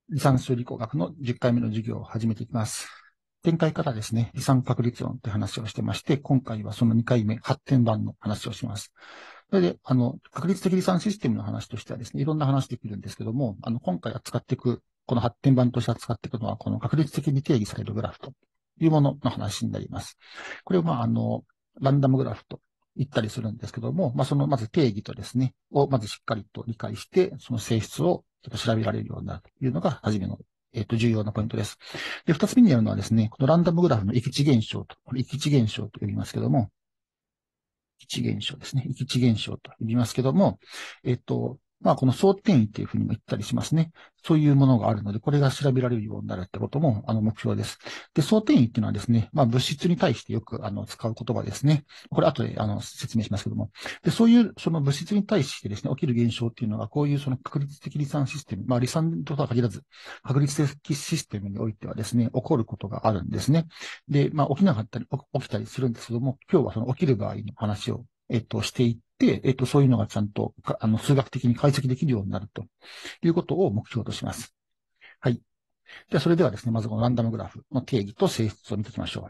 離散数理工学の10回目の授業を始めていきます。前回からですね、離散確率論という話をしてまして、今回はその2回目、発展版の話をします。それで、確率的離散システムの話としてはですね、いろんな話できるんですけども、今回扱っていく、この発展版として扱っていくのは、この確率的に定義されるグラフというものの話になります。これを、ランダムグラフと言ったりするんですけども、そのまず定義とですね、をまずしっかりと理解して、その性質を調べられるようになるというのが、初めの、重要なポイントです。で、二つ目にやるのはですね、このランダムグラフの域値現象と、これ域値現象と呼びますけども、域値現象ですね。域値現象と呼びますけども、この相転位っていうふうにも言ったりしますね。そういうものがあるので、これが調べられるようになるってことも、目標です。で、相転位っていうのはですね、物質に対してよく、使う言葉ですね。これ後で、説明しますけども。で、そういう、その物質に対してですね、起きる現象っていうのが、こういうその確率的離散システム、離散とは限らず、確率的システムにおいてはですね、起こることがあるんですね。で、起きなかったり、起きたりするんですけども、今日はその起きる場合の話を、していって、そういうのがちゃんと、数学的に解析できるようになるということを目標とします。はい。では、それではですね、まずこのランダムグラフの定義と性質を見ていきましょ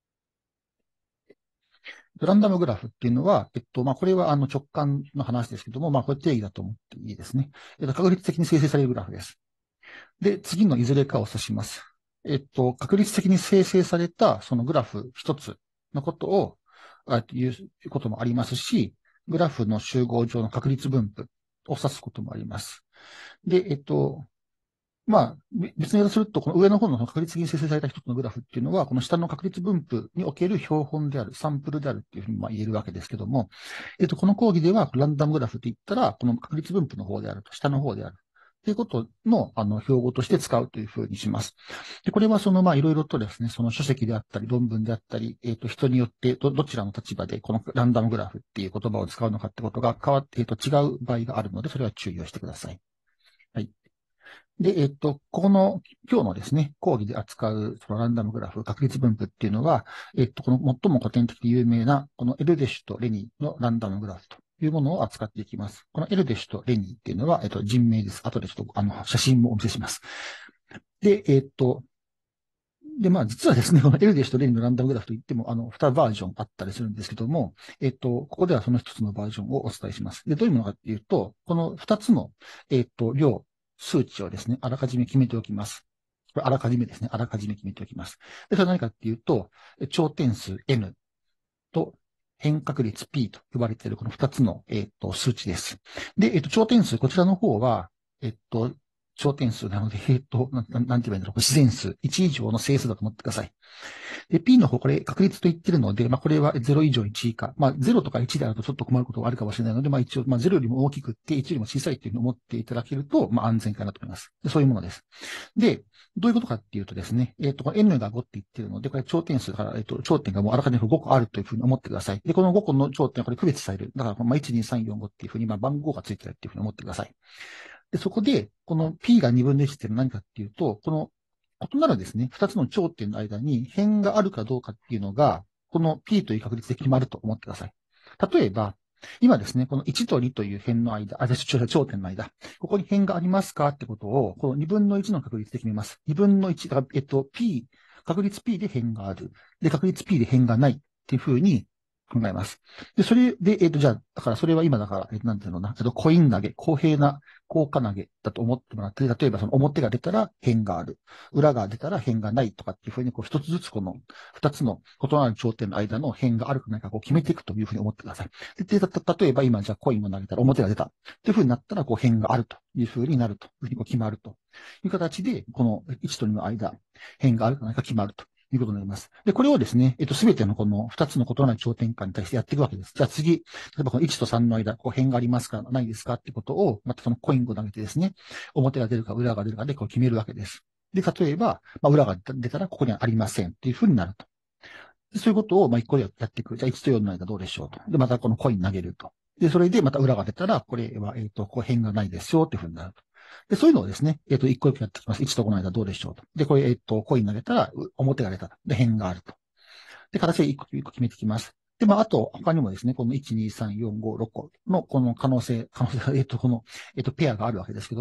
う。ランダムグラフっていうのは、これは直感の話ですけども、これ定義だと思っていいですね。確率的に生成されるグラフです。で、次のいずれかを指します。確率的に生成されたそのグラフ一つのことを、いうこともありますし、グラフの集合上の確率分布を指すこともあります。で、別の言い方すると、この上の方の確率的に生成された一つのグラフっていうのは、この下の確率分布における標本である、サンプルであるっていうふうに言えるわけですけども、この講義では、ランダムグラフって言ったら、この確率分布の方であると、下の方である。ということの、標語として使うというふうにします。で、これはいろいろとですね、その書籍であったり、論文であったり、人によってどちらの立場で、このランダムグラフっていう言葉を使うのかってことが変わって、違う場合があるので、それは注意をしてください。はい。で、今日のですね、講義で扱う、そのランダムグラフ、確率分布っていうのは、この最も古典的で有名な、このエルデシュとレニーのランダムグラフというものを扱っていきます。このエルデシュとレニーっていうのは、人名です。後でちょっと、写真もお見せします。で、実はですね、このエルデシュとレニーのランダムグラフといっても、2バージョンあったりするんですけども、ここではその一つのバージョンをお伝えします。で、どういうものかっていうと、この2つの、量、数値をですね、あらかじめ決めておきます。これあらかじめですね、あらかじめ決めておきます。で、それは何かっていうと、頂点数 n と変確率 p と呼ばれているこの2つの、数値です。で、頂点数、こちらの方は、頂点数なので、なんて言えばいいんだろう。自然数1以上の整数だと思ってください。で、P の方、これ確率と言ってるので、これは0以上1以下。0とか1であるとちょっと困ることがあるかもしれないので、一応、0よりも大きくって1よりも小さいというふうに思っていただけると、安全かなと思います。で、そういうものです。で、どういうことかっていうとですね、これ N が5って言ってるので、これ頂点数から、頂点がもうあらかじめ5個あるというふうに思ってください。で、この5個の頂点はこれ区別される。だから、1、2、3、4、5っていうふうに、番号がついてるっていうふうに思ってください。で、そこで、この P が2分の1っていうのは何かっていうと、この異なるですね、2つの頂点の間に辺があるかどうかっていうのが、この P という確率で決まると思ってください。例えば、今ですね、この1と2という辺の間、頂点の間、ここに辺がありますかってことを、この2分の1の確率で決めます。2分の1、だから、P、確率 P で辺がある。で、確率 P で辺がないっていうふうに考えます。で、それで、じゃあ、だからそれは今だから、なんていうのかな、コイン投げ、公平な効果投げだと思ってもらって、例えばその表が出たら辺がある。裏が出たら辺がないとかっていうふうに、こう一つずつこの二つの異なる頂点の間の辺があるかないかこう決めていくというふうに思ってください。で、例えば今じゃあコインを投げたら表が出たというふうになったら、こう辺があるというふうになるというふうにこう決まるという形で、この1と2の間、辺があるかないか決まるということになります。で、これをですね、すべてのこの2つの異なる頂点間に対してやっていくわけです。じゃあ次、例えばこの1と3の間、こう辺がありますかないですかってことを、またそのコインを投げてですね、表が出るか裏が出るかでこう決めるわけです。で、例えば、裏が出たらここにはありませんっていうふうになると。でそういうことを、1個でやっていく。じゃあ1と4の間どうでしょうと。で、またこのコイン投げると。で、それでまた裏が出たら、これは、こう辺がないですよっていうふうになると。で、そういうのをですね、一個一個やっていきます。1と5の間どうでしょうと。で、これ、コイン投げたら、表が出たと。で、辺があると。で、形で一個一個決めていきます。で、あと、他にもですね、この1、2、3、4、5、6個のこの可能性、この、ペアがあるわけですけども、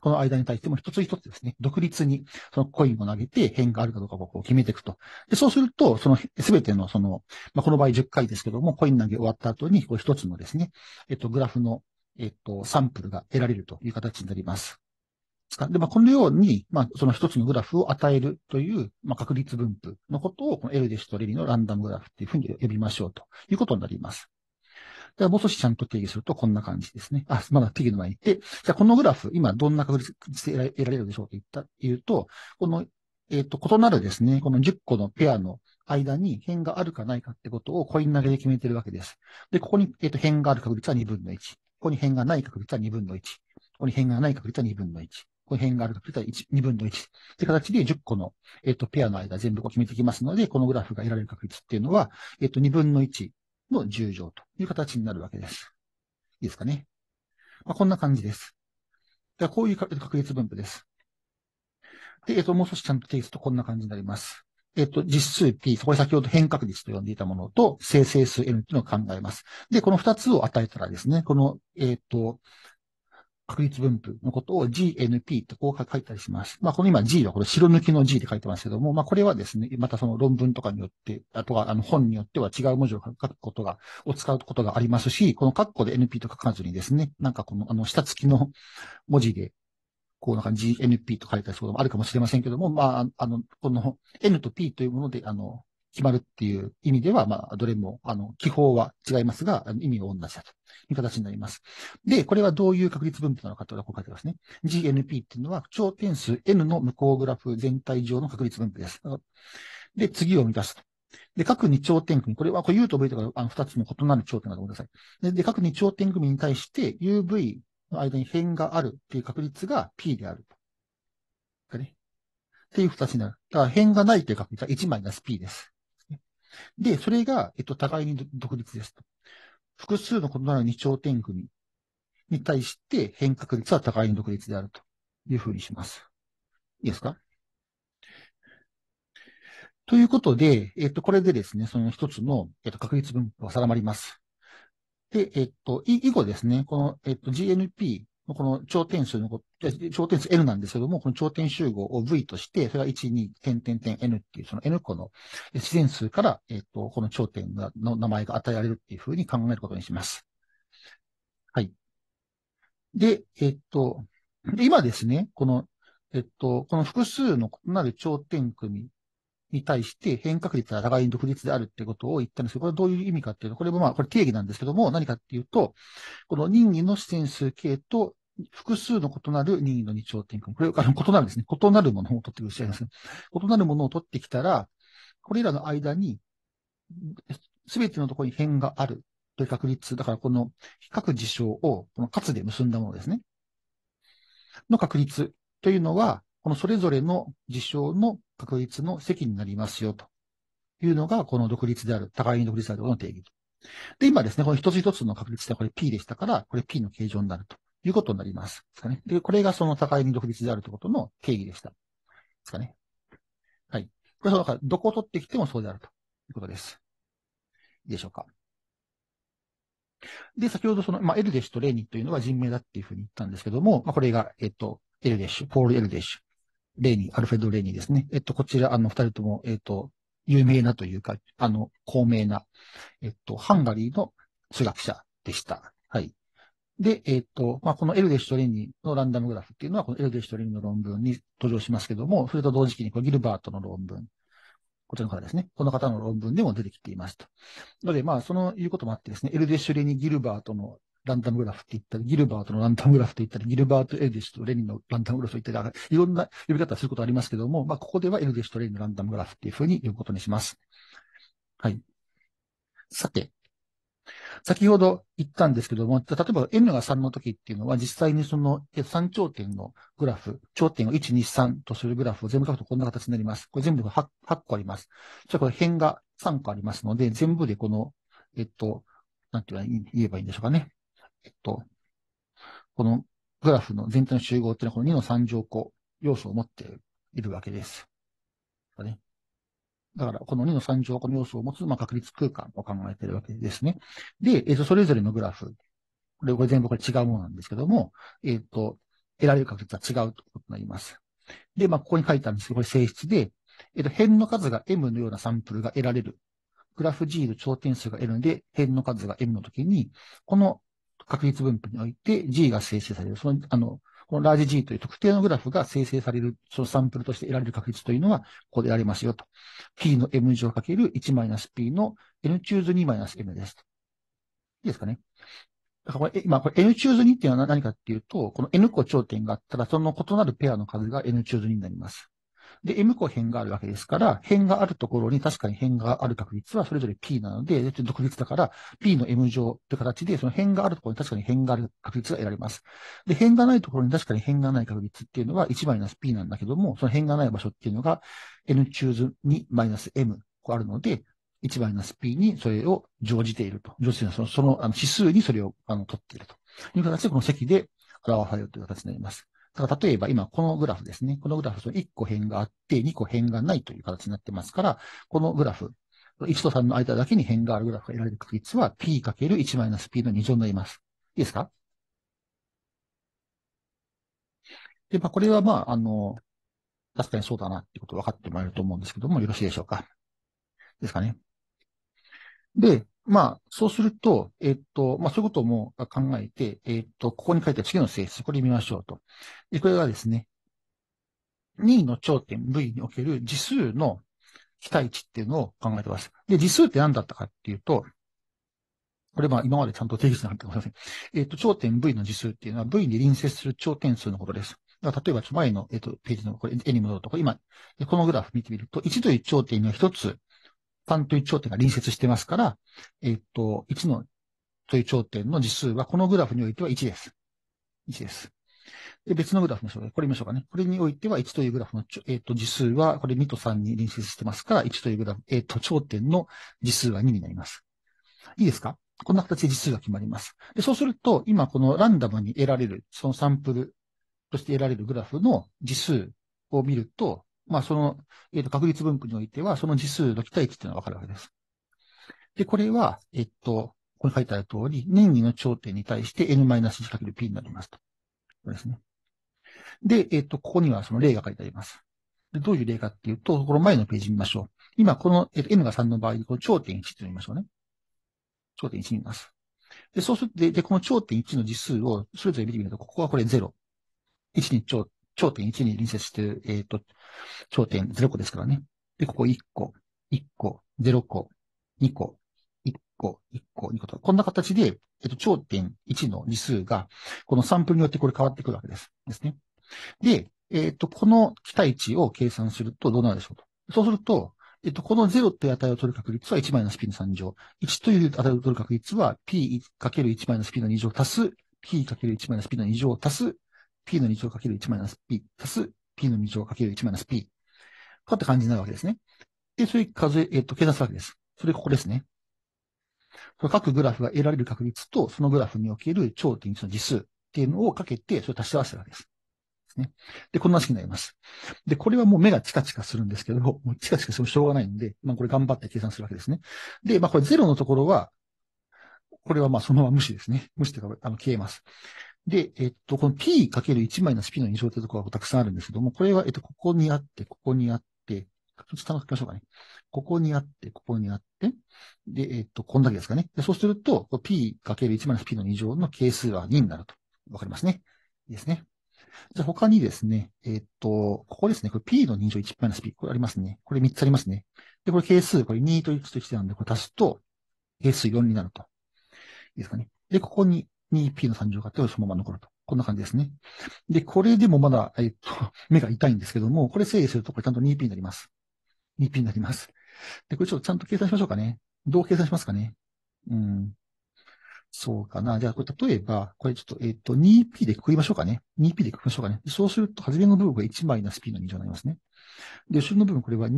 この間に対しても一つ一つですね、独立にそのコインを投げて変があるかどうかをこう決めていくと。で、そうすると、そのすべてのその、この場合10回ですけども、コイン投げ終わった後に、こう一つのですね、グラフの、サンプルが得られるという形になります。で、このように、その一つのグラフを与えるという、確率分布のことを、この L デシとレリのランダムグラフっていうふうに呼びましょうということになります。では、もう少しちゃんと定義するとこんな感じですね。まだ定義の前に。で、じゃあこのグラフ、今どんな確率で得られるでしょうと言うと、この、異なるですね、この10個のペアの間に辺があるかないかってことをコイン投げで決めてるわけです。で、ここに、辺がある確率は2分の1。ここに辺がない確率は2分の1。ここに辺がない確率は2分の1。ここに辺がある確率は2分の1。って形で10個の、ペアの間全部こう決めていきますので、このグラフが得られる確率っていうのは、2分の1の10乗という形になるわけです。いいですかね。こんな感じです。ではこういう確率分布です。で、もう少しちゃんと定義するとこんな感じになります。実数 P、これ先ほど変確率と呼んでいたものと生成数 N というのを考えます。で、この2つを与えたらですね、この、確率分布のことを GNP ってこう書いたりします。この今 G はこれ白抜きの G で書いてますけども、これはですね、またその論文とかによって、あとは本によっては違う文字を書くことが、を使うことがありますし、この括弧で NP と書かずにですね、なんかこの下付きの文字で、こうなんか GNP と書いたりすることもあるかもしれませんけども、この N と P というもので、決まるっていう意味では、どれも、記法は違いますが、意味は同じだという形になります。で、これはどういう確率分布なのかというのをこう書いてますね。GNP っていうのは、頂点数 N の無効グラフ全体上の確率分布です。で、次を満たすと。で、各2頂点組、これは、これ U と V とか、2つの異なる頂点だと思ってください。で、各2頂点組に対して UV の間に辺があるっていう確率が P であると。ね。っていう2つになる。だから辺がないという確率は1マイナス P です。で、それが、互いに独立ですと。複数の異なる2頂点組に対して変確率は互いに独立であるというふうにします。いいですか？ということで、これでですね、その一つの、確率分布は定まります。で、以後ですね、この、GNP のこの頂点数の頂点数 N なんですけども、この頂点集合を V として、それが1、2、点点点 N っていう、その N 個の自然数から、この頂点の名前が与えられるっていうふうに考えることにします。はい。で、今ですね、この複数の異なる頂点組に対して変確率は互いに独立であるってことを言ったんですけど、これはどういう意味かっていうと、これもこれ定義なんですけども、何かっていうと、この任意の自然数 K と複数の異なる任意の二頂点組。これ、異なるですね。異なるものを取ってくる必要があります。異なるものを取ってきたら、これらの間に、すべてのところに辺があるという確率。だから、この各事象を、この数で結んだものですね。の確率というのは、このそれぞれの事象の確率の積になりますよというのが、この独立である、互いに独立であることの定義。で、今ですね、この一つ一つの確率でこれ P でしたから、これ P の形状になるということになります。ですかね。で、これがその互いに独立であるということの定義でした。ですかね。はい。これはだから、どこを取ってきてもそうであるということです。いいでしょうか。で、先ほどその、エルデシュとレーニというのは人名だっていうふうに言ったんですけども、これが、エルデシュ、ポール・エルデシュ、レーニ、アルフレッド・レーニですね。こちら、二人とも、有名なというか、高名な、ハンガリーの数学者でした。はい。で、このエルデシュとレニのランダムグラフっていうのは、このエルデシュとレニの論文に登場しますけども、それと同時期にこれギルバートの論文、こちらの方ですね。この方の論文でも出てきていますと。ので、そういうこともあってですね、エルデシュ・レニ・ギルバートのランダムグラフって言ったり、ギルバートのランダムグラフって言ったり、ギルバート・エルデシュとレニのランダムグラフと言ったり、いろんな呼び方をすることありますけども、ここではエルデシュとレニのランダムグラフっていうふうに呼ぶことにします。はい。さて、先ほど言ったんですけども、例えば N が3の時っていうのは実際にその3頂点のグラフ、頂点を1、2、3とするグラフを全部書くとこんな形になります。これ全部で 8個あります。じゃあこれ辺が3個ありますので、全部でこの、なんて言えばいいんでしょうかね。このグラフの全体の集合っていうのはこの2の3乗個要素を持っているわけです。ね。だから、この2の3乗個の要素を持つ、確率空間を考えているわけですね。で、それぞれのグラフ、これ全部これ違うものなんですけども、 得られる確率は違うということになります。で、ここに書いてあるんですけど、これ性質で、辺の数が M のようなサンプルが得られる。グラフ G の頂点数が N で、辺の数が M の時に、この確率分布において G が生成される。このラージ G という特定のグラフが生成される、そのサンプルとして得られる確率というのは、ここで得られますよと。P の M 乗かける 1-P の N チューズ 2-N です。いいですかね。だからこれ N チューズ2っていうのは何かっていうと、この N 個頂点があったら、その異なるペアの数が N チューズ2になります。で、M 個辺があるわけですから、辺があるところに確かに辺がある確率はそれぞれ P なので、独立だから P の M 乗という形で、その辺があるところに確かに辺がある確率が得られます。で、辺がないところに確かに辺がない確率っていうのは 1-P なんだけども、その辺がない場所っていうのが N チューズ 2-M あるので、1-P にそれを乗じていると。乗じているその指数にそれを取っているという形で、この積で表されるという形になります。だから例えば今このグラフですね。このグラフ、1個辺があって2個辺がないという形になってますから、このグラフ、1と3の間だけに辺があるグラフが得られる確率は P×1-P の2乗になります。いいですか？で、これは確かにそうだなっていうこと分かってもらえると思うんですけども、よろしいでしょうか？ですかね。で、そうすると、そういうことも考えて、ここに書いてある次の性質、これ見ましょうと。で、これがですね、2の頂点 V における次数の期待値っていうのを考えてます。で、次数って何だったかっていうと、これ今までちゃんと定義してなかったかもしれません。頂点 V の次数っていうのは V に隣接する頂点数のことです。だから例えば前の、ページのこれ絵に戻ると、これ今、このグラフ見てみると、1という頂点には1つ、3という頂点が隣接してますから、1のという頂点の次数はこのグラフにおいては1です。1です。で、別のグラフのこれ見ましょうかね。これにおいては1というグラフの、次数は、これ2と3に隣接してますから、1というグラフ、頂点の次数は2になります。いいですか？こんな形で次数が決まります。で、そうすると、今このランダムに得られる、そのサンプルとして得られるグラフの次数を見ると、その、確率分布においては、その次数の期待値っていうのがわかるわけです。で、これは、ここに書いてある通り、任意の頂点に対して n-1×p になりますと。これですね。で、ここにはその例が書いてあります。で、どういう例かっていうと、この前のページ見ましょう。今、この、n が3の場合に、この頂点1って見ましょうね。頂点1見ます。で、そうすると、で、この頂点1の次数をそれぞれ見てみると、ここはこれ0。1に頂点1に隣接している、頂点0個ですからね。で、ここ1個、1個、0個、2個、1個、1個、2個と。こんな形で、頂点1の次数が、このサンプルによってこれ変わってくるわけです。ですね。で、この期待値を計算するとどうなるでしょうと。そうすると、この0という値を取る確率は 1-P の3乗。1という値を取る確率は P×1-P の2乗足す P×1-P の2乗足す P の2乗 ×1-P 足す P の2乗 ×1-P。こういった感じになるわけですね。で、それ数え、計算するわけです。それここですね。各グラフが得られる確率と、そのグラフにおける頂点1の次数っていうのをかけて、それを足し合わせるわけです。ね。で、こんな式になります。で、これはもう目がチカチカするんですけど、もうチカチカしてもしょうがないんで、これ頑張って計算するわけですね。で、これ0のところは、これはそのまま無視ですね。無視というか、消えます。で、この p×1-p の2乗というところがたくさんあるんですけども、これは、ここにあって、ここにあって、ちょっと頼みましょうかね。ここにあって、ここにあって、で、こんだけですかね。でそうすると、p×1-p の2乗の係数は2になると。わかりますね。いいですね。じゃあ他にですね、ここですね。これ p の2乗 1-p。これありますね。これ3つありますね。で、これ係数、これ2と1と1なんで、これ足すと、係数4になると。いいですかね。で、ここに 2p の3乗があって、そのまま残ると。こんな感じですね。で、これでもまだ、目が痛いんですけども、これ整理すると、これちゃんと 2p になります。2p になります。で、これちょっとちゃんと計算しましょうかね。どう計算しますかね。うん。そうかな。じゃあ、これ例えば、これちょっと、2p でくくりましょうかね。2p でくくりましょうかね。そうすると、初めの部分が 1-p の2乗になりますね。で、後ろの部分、これは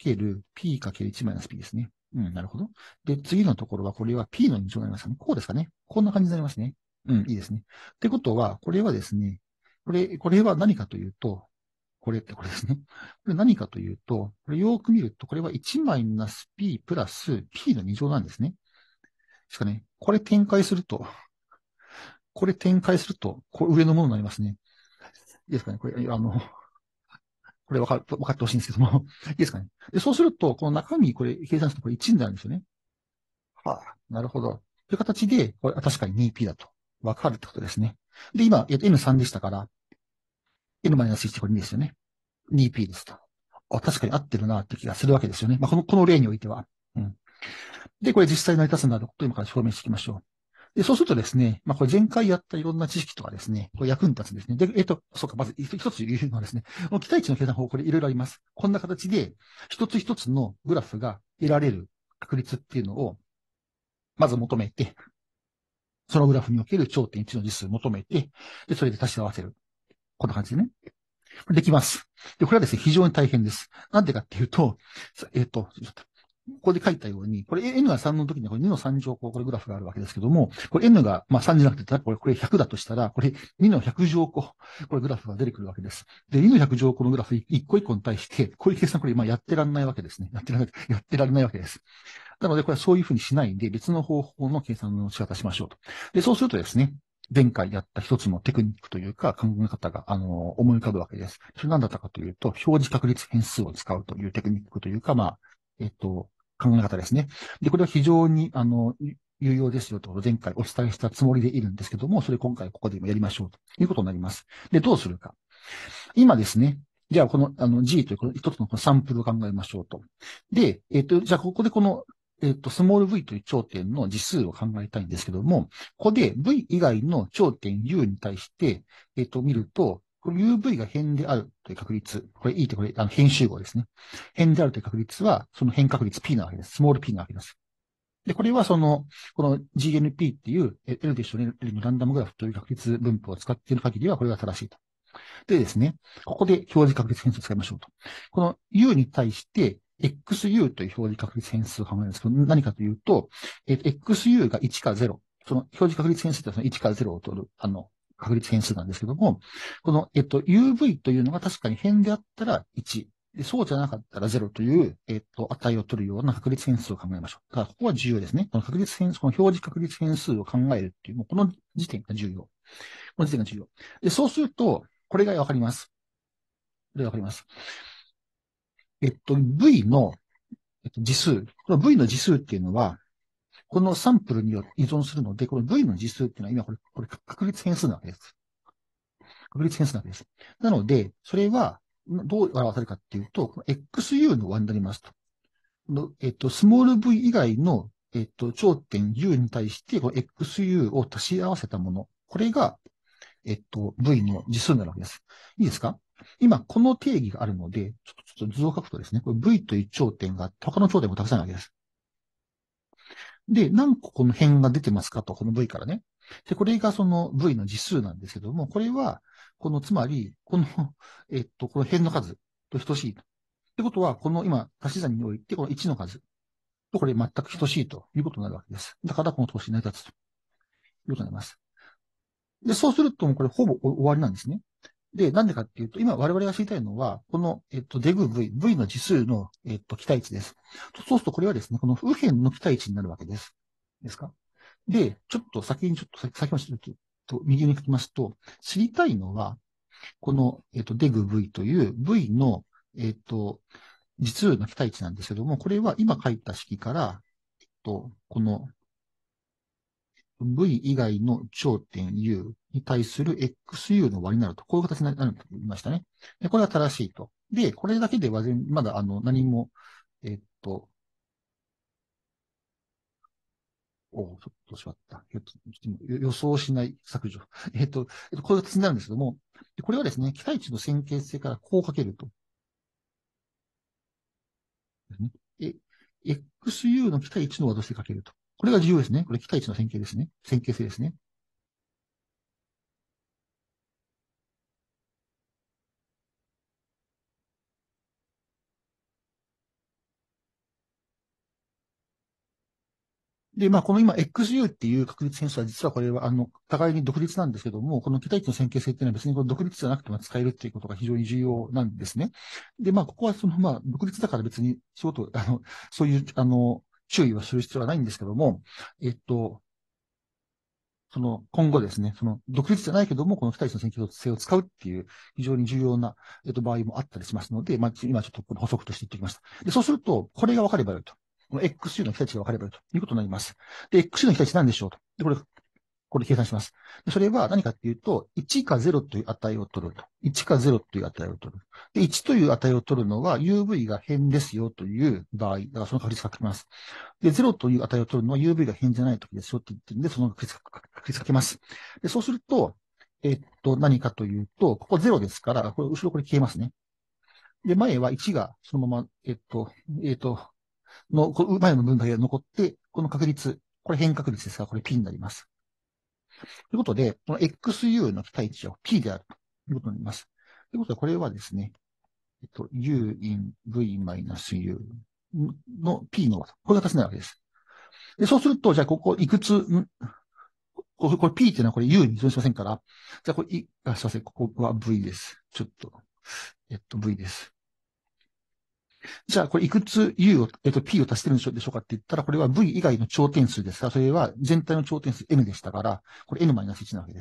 2×p×1-p ですね。うん、なるほど。で、次のところは、これは p の2乗になりますかね。こうですかね。こんな感じになりますね。うん、いいですね。ってことは、これはですね、これは何かというと、これってこれですね。これ何かというと、これよく見ると、これは 1-p プラス p の2乗なんですね。ですかね。これ展開すると、これ上のものになりますね。 いですかね。これ分かってほしいんですけども。いいですかね。で、そうすると、この中身、これ、計算するとこれ1になるんですよね。はあ、なるほど。という形で、これ、確かに 2P だと。分かるってことですね。で、今、N3 でしたから、N-1 これ2ですよね。2P ですと。あ、確かに合ってるなって気がするわけですよね。まあ、この例においては。うん。で、これ実際に成り立つんだということを今から証明していきましょう。で、そうするとですね、まあ、これ前回やったいろんな知識とかですね、これ役に立つんですね。で、そうか、まず一つ言うのはですね、この期待値の計算法、これいろいろあります。こんな形で、一つ一つのグラフが得られる確率っていうのを、まず求めて、そのグラフにおける頂点1の実数を求めて、で、それで足し合わせる。こんな感じでね。できます。で、これはですね、非常に大変です。なんでかっていうと、ここで書いたように、これ n が3の時にはこれ2の3乗項、これグラフがあるわけですけども、これ n がまあ3じゃなくて、これ100だとしたら、これ2の100乗項、これグラフが出てくるわけです。で、2の100乗項のグラフ一個一個に対して、こういう計算これまあやってらんないわけですね。やってられないわけです。なので、これはそういうふうにしないで、別の方法の計算の仕方しましょうと。で、そうするとですね、前回やった一つのテクニックというか考え方が、思い浮かぶわけです。それ何だったかというと、表示確率変数を使うというテクニックというか、まあ、考え方ですね。で、これは非常に、有用ですよと前回お伝えしたつもりでいるんですけども、それ今回ここでもやりましょうということになります。で、どうするか。今ですね、じゃあ、G というこの一つのこのサンプルを考えましょうと。で、じゃあ、ここでスモール v という頂点の次数を考えたいんですけども、ここで v 以外の頂点 u に対して、見ると、これ uv が変であるという確率。これ E ってこれ、変集合ですね。変であるという確率は、その変確率 p なわけです。スモール p なわけです。で、これはこの GNP っていう L で一緒に L のランダムグラフという確率分布を使っている限りは、これが正しいと。でですね、ここで表示確率変数を使いましょうと。この u に対して、XU という表示確率変数を考えるんですけど、何かというと、XU が1か0。その表示確率変数というのはその1か0を取る、確率変数なんですけども、この、UV というのが確かに変であったら1。でそうじゃなかったら0という、値を取るような確率変数を考えましょう。だから、ここは重要ですね。この確率変数、この表示確率変数を考えるっていう、もうこの時点が重要。この時点が重要。で、そうすると、これがわかります。これがわかります。V の、次数。この V の次数っていうのは、このサンプルによって依存するので、この V の次数っていうのは今これ確率変数なわけです。確率変数なわけです。なので、それはどう表せるかっていうと、XU の和になりますと。スモール v 以外の、頂点 U に対して、この XU を足し合わせたもの。これが、V の次数になるわけです。いいですか？今、この定義があるので、ちょっと図を書くとですね、これ V という頂点があって、他の頂点もたくさんあるわけです。で、何個この辺が出てますかと、この V からね。で、これがその V の次数なんですけども、これは、つまり、この辺の数と等しいと。ってことは、この今、足し算において、この1の数とこれ全く等しいということになるわけです。だから、この等しい成り立つということになります。で、そうすると、もうこれほぼ終わりなんですね。で、なんでかっていうと、今我々が知りたいのは、この、デグ V の次数の、期待値です。そうすると、これはですね、この右辺の期待値になるわけです。ですか？で、ちょっと先にちょっと先まで右に書きますと、知りたいのは、この、デグ V という V の、次数の期待値なんですけども、これは今書いた式から、この V 以外の頂点 U に対する XU の割になると、こういう形になると言いましたね。で、これは正しいと。で、これだけではまだ何も、えっと、ちょっとしまった。予想しない削除。こういう形になるんですけども、これはですね、期待値の線形性からこうかけると。ですね。XU の期待値の和としてかけると。これが重要ですね。これ期待値の線形ですね。線形性ですね。で、まあ、この今、XU っていう確率変数は、実はこれは、互いに独立なんですけども、この期待値の線形性っていうのは別にこの独立じゃなくても使えるっていうことが非常に重要なんですね。で、まあ、ここはまあ、独立だから別に仕事、そういう、注意はする必要はないんですけども、えっと、 今後ですね、独立じゃないけども、この期待値の線形性を使うっていう非常に重要な、場合もあったりしますので、まあ、今ちょっとこの補足として言ってきました。で、そうすると、これが分かればよいと。この XU の期待値が分かればよいということになります。で、XU の期待値なんでしょうと。で、これ計算します。でそれは何かっていうと、1か0という値を取ると。1か0という値を取る。で、1という値を取るのは UV が変ですよという場合、だからその確率がかけます。で、0という値を取るのは UV が変じゃない時ですよって言ってるんで、その確率かけます。で、そうすると、何かというと、ここ0ですから、後ろこれ消えますね。で、前は1がそのまま、前の分だけ残って、この確率、これ変確率ですが、これ P になります。ということで、この XU の期待値は P であるということになります。ということで、これはですね、U in V-U の P の、こういう形になるわけです。で、そうすると、じゃあ、ここいくつ、これ P っていうのはこれ U に依存しませんから、じゃあこれ、すいません、ここは V です。ちょっと、V です。じゃあ、これいくつ U を、P を足してるんでしょうかって言ったら、これは V 以外の頂点数ですが、それは全体の頂点数 N でしたから、これ N-1 なわけです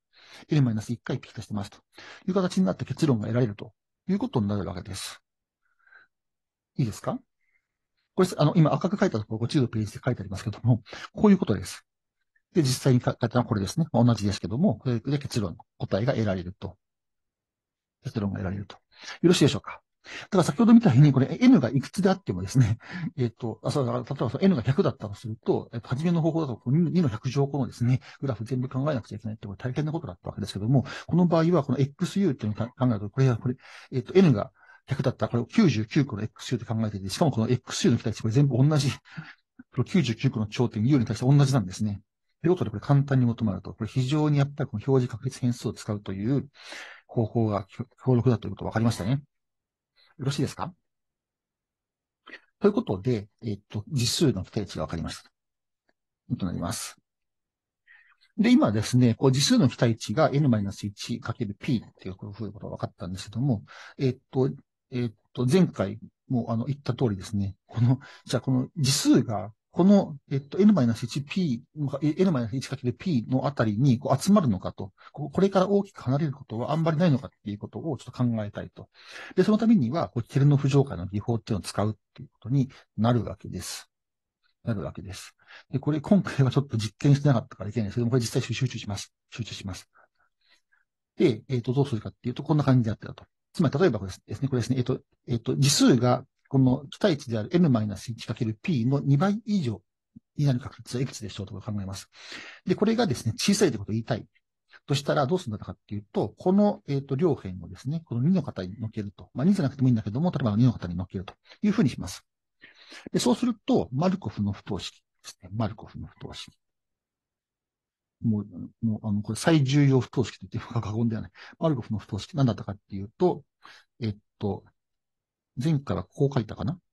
。N-1 回 P 足してますという形になって結論が得られるということになるわけです。いいですか？これ、今赤く書いたところ、こっちのページで書いてありますけども、こういうことです。で、実際に書いたのはこれですね。同じですけども、これで結論、答えが得られると。結論が得られると。よろしいでしょうか？だから先ほどみたいに、これ N がいくつであってもですね、そうだから例えばN が100だったとすると、初めの方法だと2の100乗個のですね、グラフ全部考えなくちゃいけないって、これ大変なことだったわけですけども、この場合はこの XU っていうのを考えると、N が100だったら、これを99個の XU って考えていて、しかもこの XU の期待値、これ全部同じ、この99個の頂点 U に対して同じなんですね。ということで、これ簡単に求まると、これ非常にやっぱりこの表示確率変数を使うという方法が強力だということが分かりましたね。よろしいですか？ということで、実数の期待値が分かりました。となります。で、今ですね、こう、実数の期待値が N-1×P っていうふうなことが分かったんですけども、えっと、前回も言った通りですね、じゃあこの実数が、この、N-1P、N-1×P のあたりにこう集まるのかと、これから大きく離れることはあんまりないのかっていうことをちょっと考えたいと。で、そのためには、チェルノフ上階の技法っていうのを使うっていうことになるわけです。なるわけです。で、これ今回はちょっと実験してなかったからいけないんですけども、これ実際集中します。集中します。で、どうするかっていうと、こんな感じになってたと。つまり、例えばこれですね、これですね、次数が、この期待値である N-1×P の2倍以上になる確率はいくつでしょうと考えます。で、これがですね、小さいということを言いたい。としたら、どうするんだかっていうと、この、両辺をですね、この2の方に乗っけると。まあ、2じゃなくてもいいんだけども、例えば2の方に乗っけるというふうにします。で、そうすると、マルコフの不等式ですね。マルコフの不等式。これ最重要不等式と言っても過言ではない。マルコフの不等式何だったかっていうと、えっと、前回はこう書いたかな？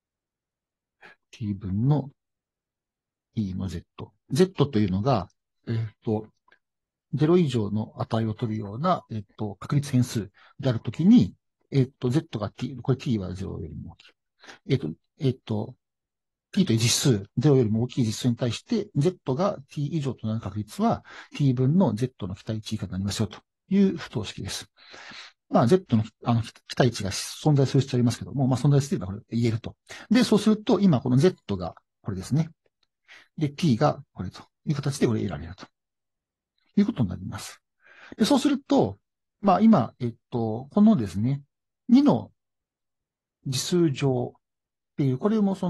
t 分の e の z。z というのが、0以上の値を取るような、確率変数であるときに、z が t、これ t は0よりも大きい。えっと、えっと、t という実数、0よりも大きい実数に対して、z が t 以上となる確率は、t 分の z の期待値以下になりますよという不等式です。まあ、z の、期待値が存在する必要ありますけども、まあ、存在すればこれ言えると。で、そうすると、今この z がこれですね。で、t がこれという形でこれ得られるということになります。で、そうすると、まあ、今、このですね、2の次数乗っていう、これも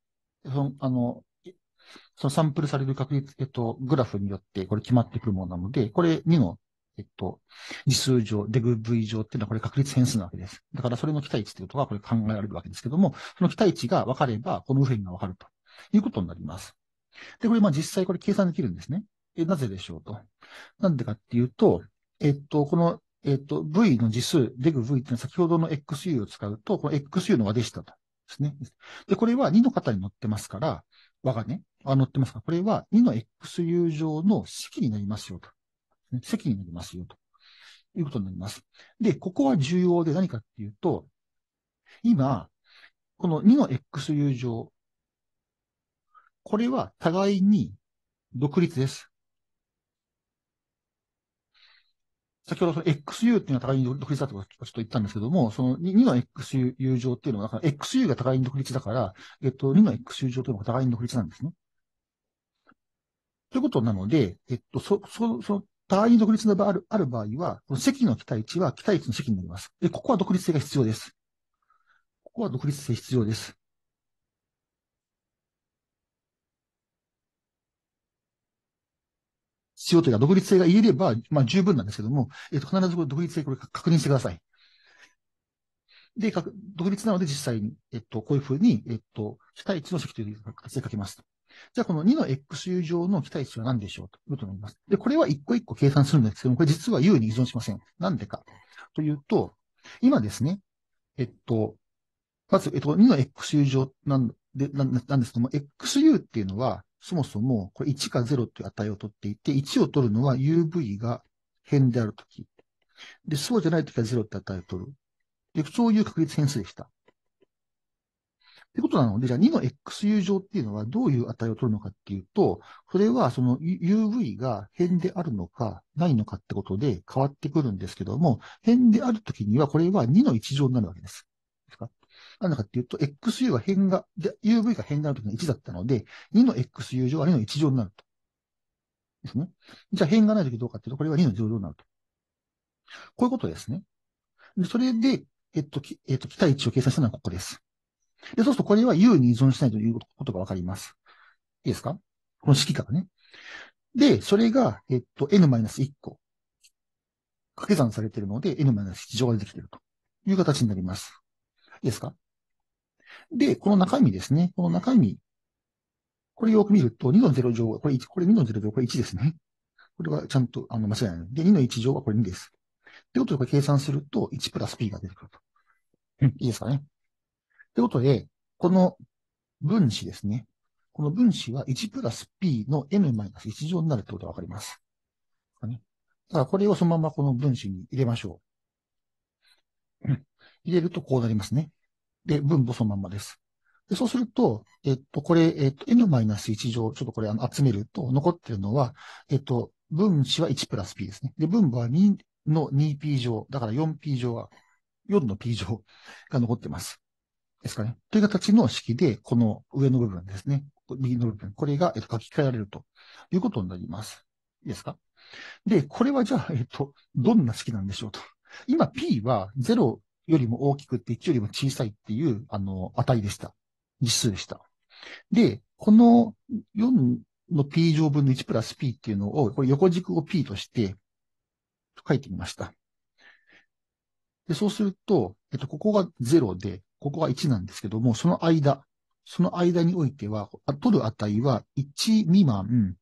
そのサンプルされる確率、グラフによってこれ決まってくるものなので、これ2の、次数上、デグ V 上っていうのはこれ確率変数なわけです。だからそれの期待値ということがこれ考えられるわけですけども、その期待値が分かれば、この右辺が分かるということになります。で、これ実際これ計算できるんですね。なぜでしょうと。なんでかっていうと、この、V の次数、デグ V っていうのは先ほどの XU を使うと、この XU の和でしたと。ですね。で、これは2の型に乗ってますから、和がね、乗ってますから、これは2の XU 乗の式になりますよと。積になりますよということになります。で、ここは重要で何かっていうと、今、この2の XU 乗、これは互いに独立です。 先ほどその XU っていうのは互いに独立だってことをちょっと言ったんですけども、その2の XU 乗っていうのは、だから XU が互いに独立だから、2の XU 乗というのが互いに独立なんですね。ということなので、互いに独立のある場合は、この積の期待値は期待値の積になります。で、ここは独立性が必要です。ここは独立性必要です。必要というか、独立性が言えれば、まあ十分なんですけども、必ずこれ独立性これ確認してください。で、独立なので実際に、こういうふうに、期待値の積という形で書きます。じゃあ、この2の XU 乗の期待値は何でしょうということになります。で、これは一個一個計算するんですけども、これ実は U に依存しません。なんでか。というと、今ですね、えっと、まず、2の XU 乗なんですけども、XU っていうのは、そもそも、これ1か0という値を取っていて、1を取るのは UV が変であるとき。で、そうじゃないときは0って値を取る。で、そういう確率変数でした。ってことなので、じゃあ2の XU 乗っていうのはどういう値を取るのかっていうと、それはその UV が変であるのかないのかってことで変わってくるんですけども、変であるときにはこれは2の1乗になるわけです。ですか？なんでかっていうと、XU は変が、UV が変であるときの1だったので、2の XU 乗は2の1乗になると。ですね。じゃあ変がないときどうかっていうと、これは2の0乗になると。こういうことですね。で、それで、期待値を計算したのはここです。で、そうするとこれは U に依存しないということがわかります。いいですか？この式からね。で、それが、n-1 個掛け算されているので、n-1 乗が出てきているという形になります。いいですか？で、この中身ですね。この中身、これよく見ると、2の0乗は、これ1、これ2の0乗、これ1ですね。これはちゃんと、間違いない。で、2の1乗はこれ2です。ってことで、これ計算すると、1プラス p が出てくると。うん、いいですかね。ってことで、この分子ですね。この分子は1プラス p の n-1 乗になるってことがわかります。だからこれをそのままこの分子に入れましょう。入れるとこうなりますね。で、分母そのまんまです。で、そうすると、これ、n-1 乗、ちょっとこれ集めると、残ってるのは、分子は1プラス p ですね。で、分母は2の 2p 乗、だから 4p 乗が、4の p 乗が残ってます。ですかね。という形の式で、この上の部分ですね。右の部分。これが、書き換えられるということになります。いいですか？で、これはじゃあ、どんな式なんでしょうと。今 P は0よりも大きくて1よりも小さいっていう、値でした。実数でした。で、この4の P 乗分の1プラス P っていうのを、これ横軸を P として書いてみました。で、そうすると、ここが0で、ここが1なんですけども、その間においては、取る値は1未満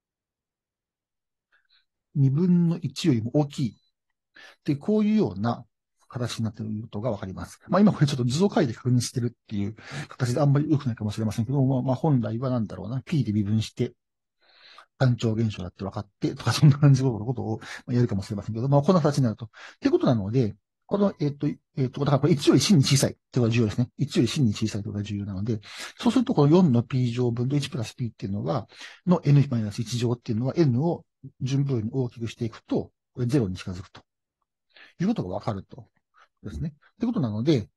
2分の1よりも大きい。で、こういうような形になっていることがわかります。まあ今これちょっと図像解で確認してるっていう形であんまり良くないかもしれませんけども、まあ本来はなんだろうな、P で微分して、単調現象だって分かって、とかそんな感じのことをやるかもしれませんけど、まあこんな形になると。っていうことなので、この、だからこれ1より真に小さいってことが重要ですね。1より真に小さいってことが重要なので、そうするとこの4の p 乗分と1プラス p っていうのは、の n-1 乗っていうのは n を順分に大きくしていくと、これ0に近づくということがわかると。ですね。ということなので、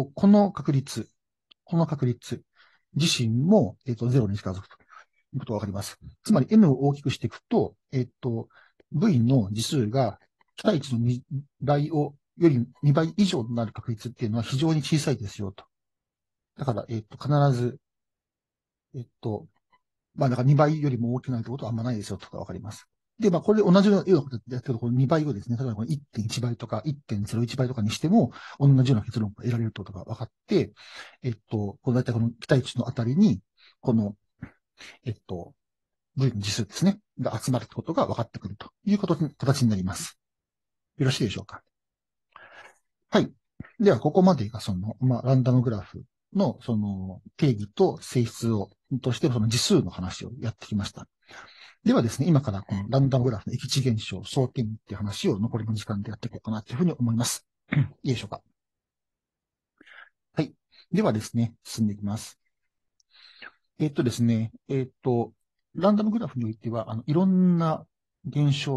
この確率自身も、0に近づくということがわかります。つまり n を大きくしていくと、v の次数が期待値のより2倍以上になる確率っていうのは非常に小さいですよと。だから、必ず、えっと、まあ、だから2倍よりも大きくなるってことはあんまないですよとかわかります。で、まあ、これ同じようなことでやってると、この2倍をですね、例えばこの1.1倍とか1.01倍とかにしても、同じような結論が得られるってことが分かって、この大体この期待値のあたりに、この、えっと、V の次数ですね、が集まるってことが分かってくるという形になります。よろしいでしょうか？はい。では、ここまでがまあ、ランダムグラフの、定義と性質として、その次数の話をやってきました。ではですね、今からこのランダムグラフの駅地現象、総点っていう話を残りの時間でやっていこうかなというふうに思います。いいでしょうか？はい。ではですね、進んでいきます。ですね、ランダムグラフにおいては、いろんな現象が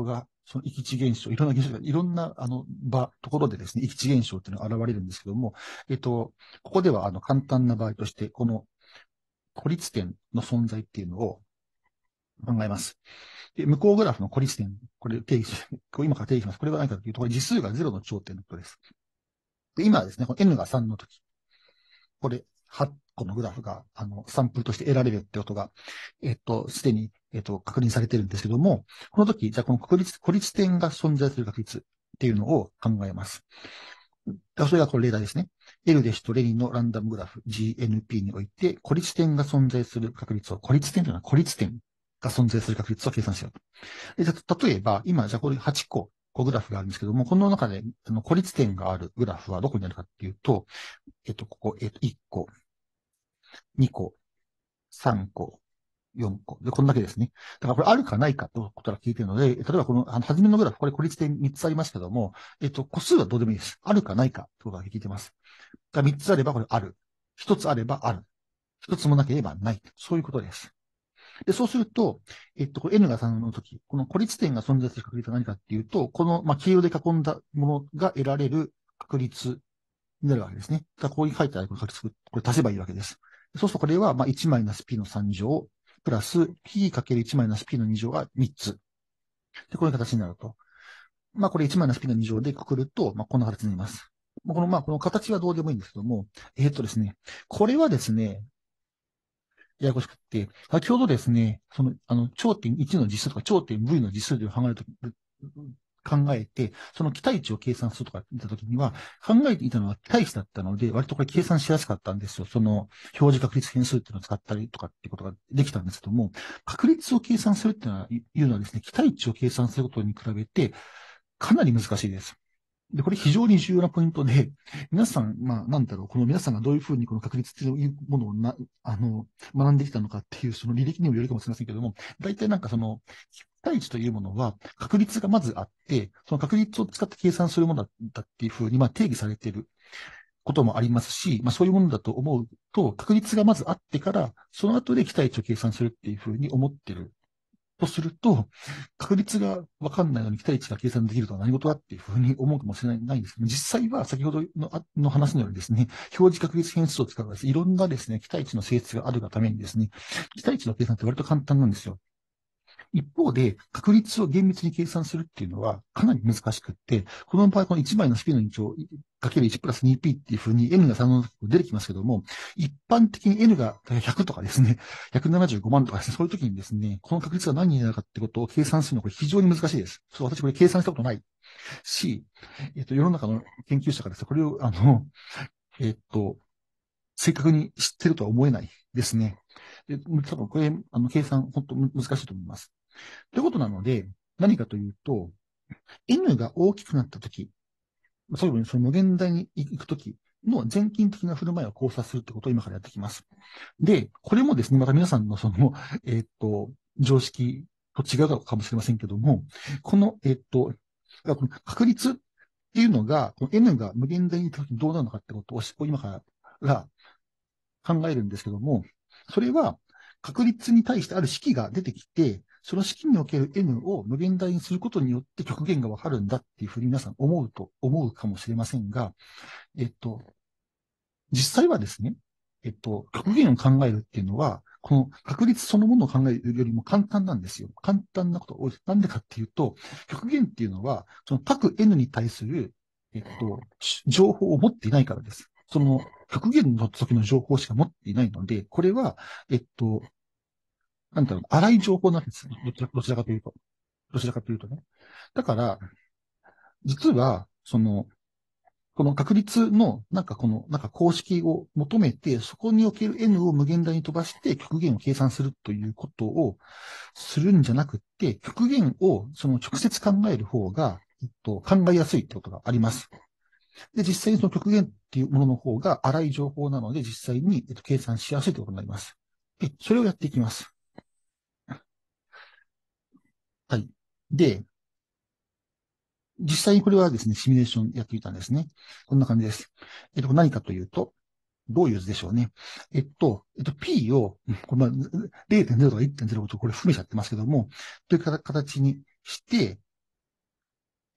その域地現象、いろんな現象が、いろんな、ところでですね、域地現象っていうのが現れるんですけども、ここでは、簡単な場合として、この孤立点の存在っていうのを考えます。で、向こうグラフの孤立点、これ定義し、これ今から定義します。これが何かというと、これ次数が0の頂点のことです。で、今はですね、この n が3の時、これ8個のグラフが、サンプルとして得られるってことが、すでに、確認されてるんですけども、この時、じゃあこの孤立点が存在する確率っていうのを考えます。それがこれ例題ですね。L でシュレニンのランダムグラフ GNP において、孤立点が存在する確率を、孤立点というのは孤立点が存在する確率を計算しようと。で、例えば、今、じゃあこれ8個グラフがあるんですけども、この中で、孤立点があるグラフはどこにあるかっていうと、ここ、1個、2個、3個、4個。で、こんだけですね。だからこれあるかないかということが聞いているので、例えばこの、初めのグラフ、これ孤立点3つありますけども、個数はどうでもいいです。あるかないかということが聞いています。が3つあればこれある。1つあればある。1つもなければない。そういうことです。で、そうすると、これ N が3の時、この孤立点が存在する確率は何かっていうと、この、黄色で囲んだものが得られる確率になるわけですね。だからこういう書いてあるこの確率、これ足せばいいわけです。そうするとこれは、1マイナス P の3乗、プラス P かける1マイナス P の2乗が3つ。で、こういう形になると。これ1マイナス P の2乗でくくると、こんな形になります。この形はどうでもいいんですけども、ですね、これはですね、ややこしくって、先ほどですね、頂点1の実数とか頂点 V の実数で考えると考えて、その期待値を計算するとか言ったときには、考えていたのは期待値だったので、割とこれ計算しやすかったんですよ。その表示確率変数っていうのを使ったりとかっていうことができたんですけども、確率を計算するっていうのはですね、期待値を計算することに比べて、かなり難しいです。で、これ非常に重要なポイントで、皆さん、この皆さんがどういうふうにこの確率っていうものを学んできたのかっていう、その履歴にもよるかもしれませんけども、大体期待値というものは確率がまずあって、その確率を使って計算するものだっていうふうに、定義されていることもありますし、そういうものだと思うと、確率がまずあってから、その後で期待値を計算するっていうふうに思ってるとすると、確率がわかんないのに期待値が計算できるとは何事だっていうふうに思うかもしれないんですけど、実際は先ほどの話のようにですね、表示確率変数を使ういろんなですね、期待値の性質があるがためにですね、期待値の計算って割と簡単なんですよ。一方で、確率を厳密に計算するっていうのはかなり難しくって、この場合、この1枚のスピンの2乗かける1プラス 2p っていうふうに n が3の出てきますけども、一般的に n が100とかですね、175万とかですね、そういう時にですね、この確率が何になるかってことを計算するのはこれ非常に難しいです。私これ計算したことないし、世の中の研究者からですね、これを、えっと、正確に知ってるとは思えないですね。で、多分これ、計算、本当難しいと思います。ということなので、何かというと、N が大きくなったとき、そういうその無限大に行くときの全近的な振る舞いを考察するってことを今からやっていきます。で、これもですね、また皆さんの常識と違うかもしれませんけども、この、この確率っていうのが、この N が無限大に行ったときにどうなるのかってことを今から考えるんですけども、それは確率に対してある式が出てきて、その式における n を無限大にすることによって極限がわかるんだっていうふうに皆さん思うかもしれませんが、えっと、実際はですね、極限を考えるっていうのは、この確率そのものを考えるよりも簡単なんですよ。簡単なこと。なんでかっていうと、極限っていうのは、その各 n に対する、情報を持っていないからです。その極限の時の情報しか持っていないので、これは、荒い情報なんですね。どちらかというと。どちらかというとね。だから、実は、この確率の、公式を求めて、そこにおける n を無限大に飛ばして極限を計算するということをするんじゃなくって、極限を直接考える方が、考えやすいってことがあります。で、実際にその極限っていうものの方が荒い情報なので、実際に、計算しやすいということになります。で、それをやっていきます。はい。で、実際にこれはですね、シミュレーションやってみたんですね。こんな感じです。何かというと、どういう図でしょうね。P を、これ0.0とか1.0とこれ含めちゃってますけども、という形にして、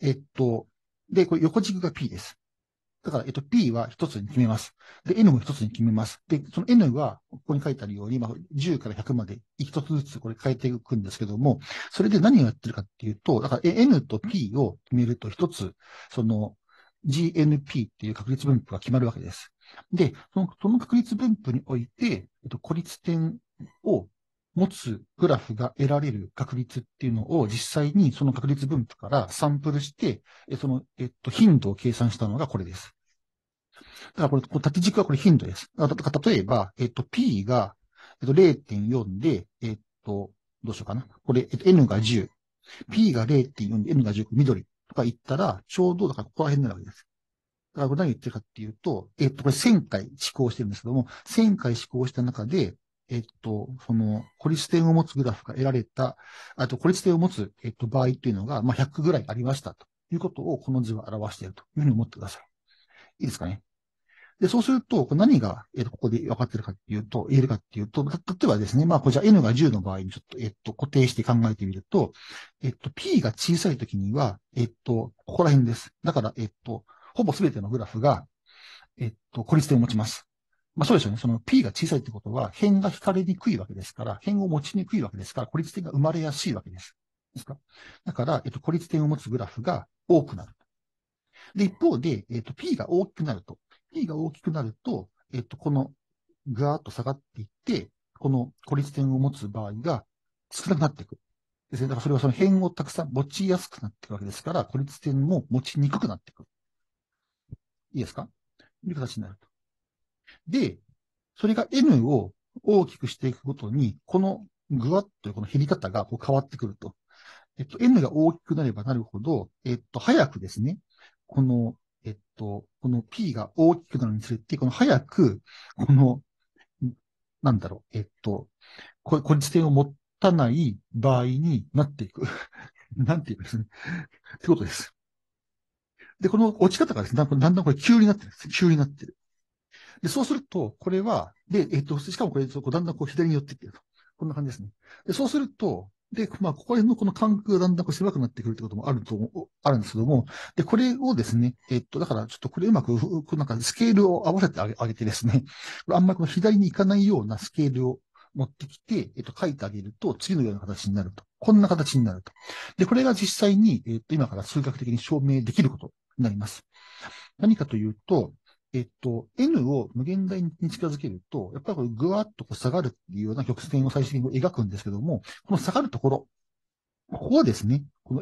で、これ横軸が P です。だから、P は一つに決めます。で、N も一つに決めます。で、その N は、ここに書いてあるように、10から100まで一つずつこれ変えていくんですけども、それで何をやってるかっていうと、だから、N と P を決めると一つ、その、GNP っていう確率分布が決まるわけです。で、その確率分布において、孤立点を持つグラフが得られる確率っていうのを実際にその確率分布からサンプルして、頻度を計算したのがこれです。だからこれ縦軸はこれ頻度です。だから例えば、P が、0.4で、どうしようかな。これ、N が10、P が0.4で N が10、緑とか言ったら、ちょうど、だからここら辺になるわけです。だからこれ何言ってるかっていうと、これ1000回試行してるんですけども、1000回試行した中で、その、孤立点を持つグラフが得られた、あと、孤立点を持つ、場合っていうのが、100ぐらいありましたということを、この図は表しているというふうに思ってください。いいですかね。で、そうすると、何が、ここで分かってるかっていうと、言えるかっていうと、例えばですね、これじゃあ N が10の場合にちょっと、固定して考えてみると、P が小さい時には、ここら辺です。だから、ほぼ全てのグラフが、孤立点を持ちます。そうですよね。その P が小さいってことは、辺が引かれにくいわけですから、辺を持ちにくいわけですから、孤立点が生まれやすいわけです。ですか？だから、孤立点を持つグラフが多くなる。で、一方で、P が大きくなると、P が大きくなると、この、ぐーっと下がっていって、この孤立点を持つ場合が少なくなっていく。ですね。だからそれはその辺をたくさん持ちやすくなっていくわけですから、孤立点も持ちにくくなっていく。いいですか？という形になると。で、それが N を大きくしていくごとに、このぐわっというこの減り方がこう変わってくると。N が大きくなればなるほど、早くですね、この、この P が大きくなるにつれて、この早く、この、なんだろう、孤立点を持たない場合になっていく。なんていうかですね。ってことです。で、この落ち方がですね、だんだんこれ急になってるんです。急になってる。で、そうすると、これは、で、しかもこれ、だんだんこう左に寄っていってると。こんな感じですね。で、そうすると、で、ここら辺のこの間隔がだんだんこう狭くなってくるってこともあるんですけども、で、これをですね、だからちょっとこれうまく、なんかスケールを合わせてあげてですね、これあんまりこの左に行かないようなスケールを持ってきて、書いてあげると、次のような形になると。こんな形になると。で、これが実際に、今から数学的に証明できることになります。何かというと、N を無限大に近づけると、やっぱりこれぐわっとこう下がるっていうような曲線を最終的に描くんですけども、この下がるところ、ここはですね、この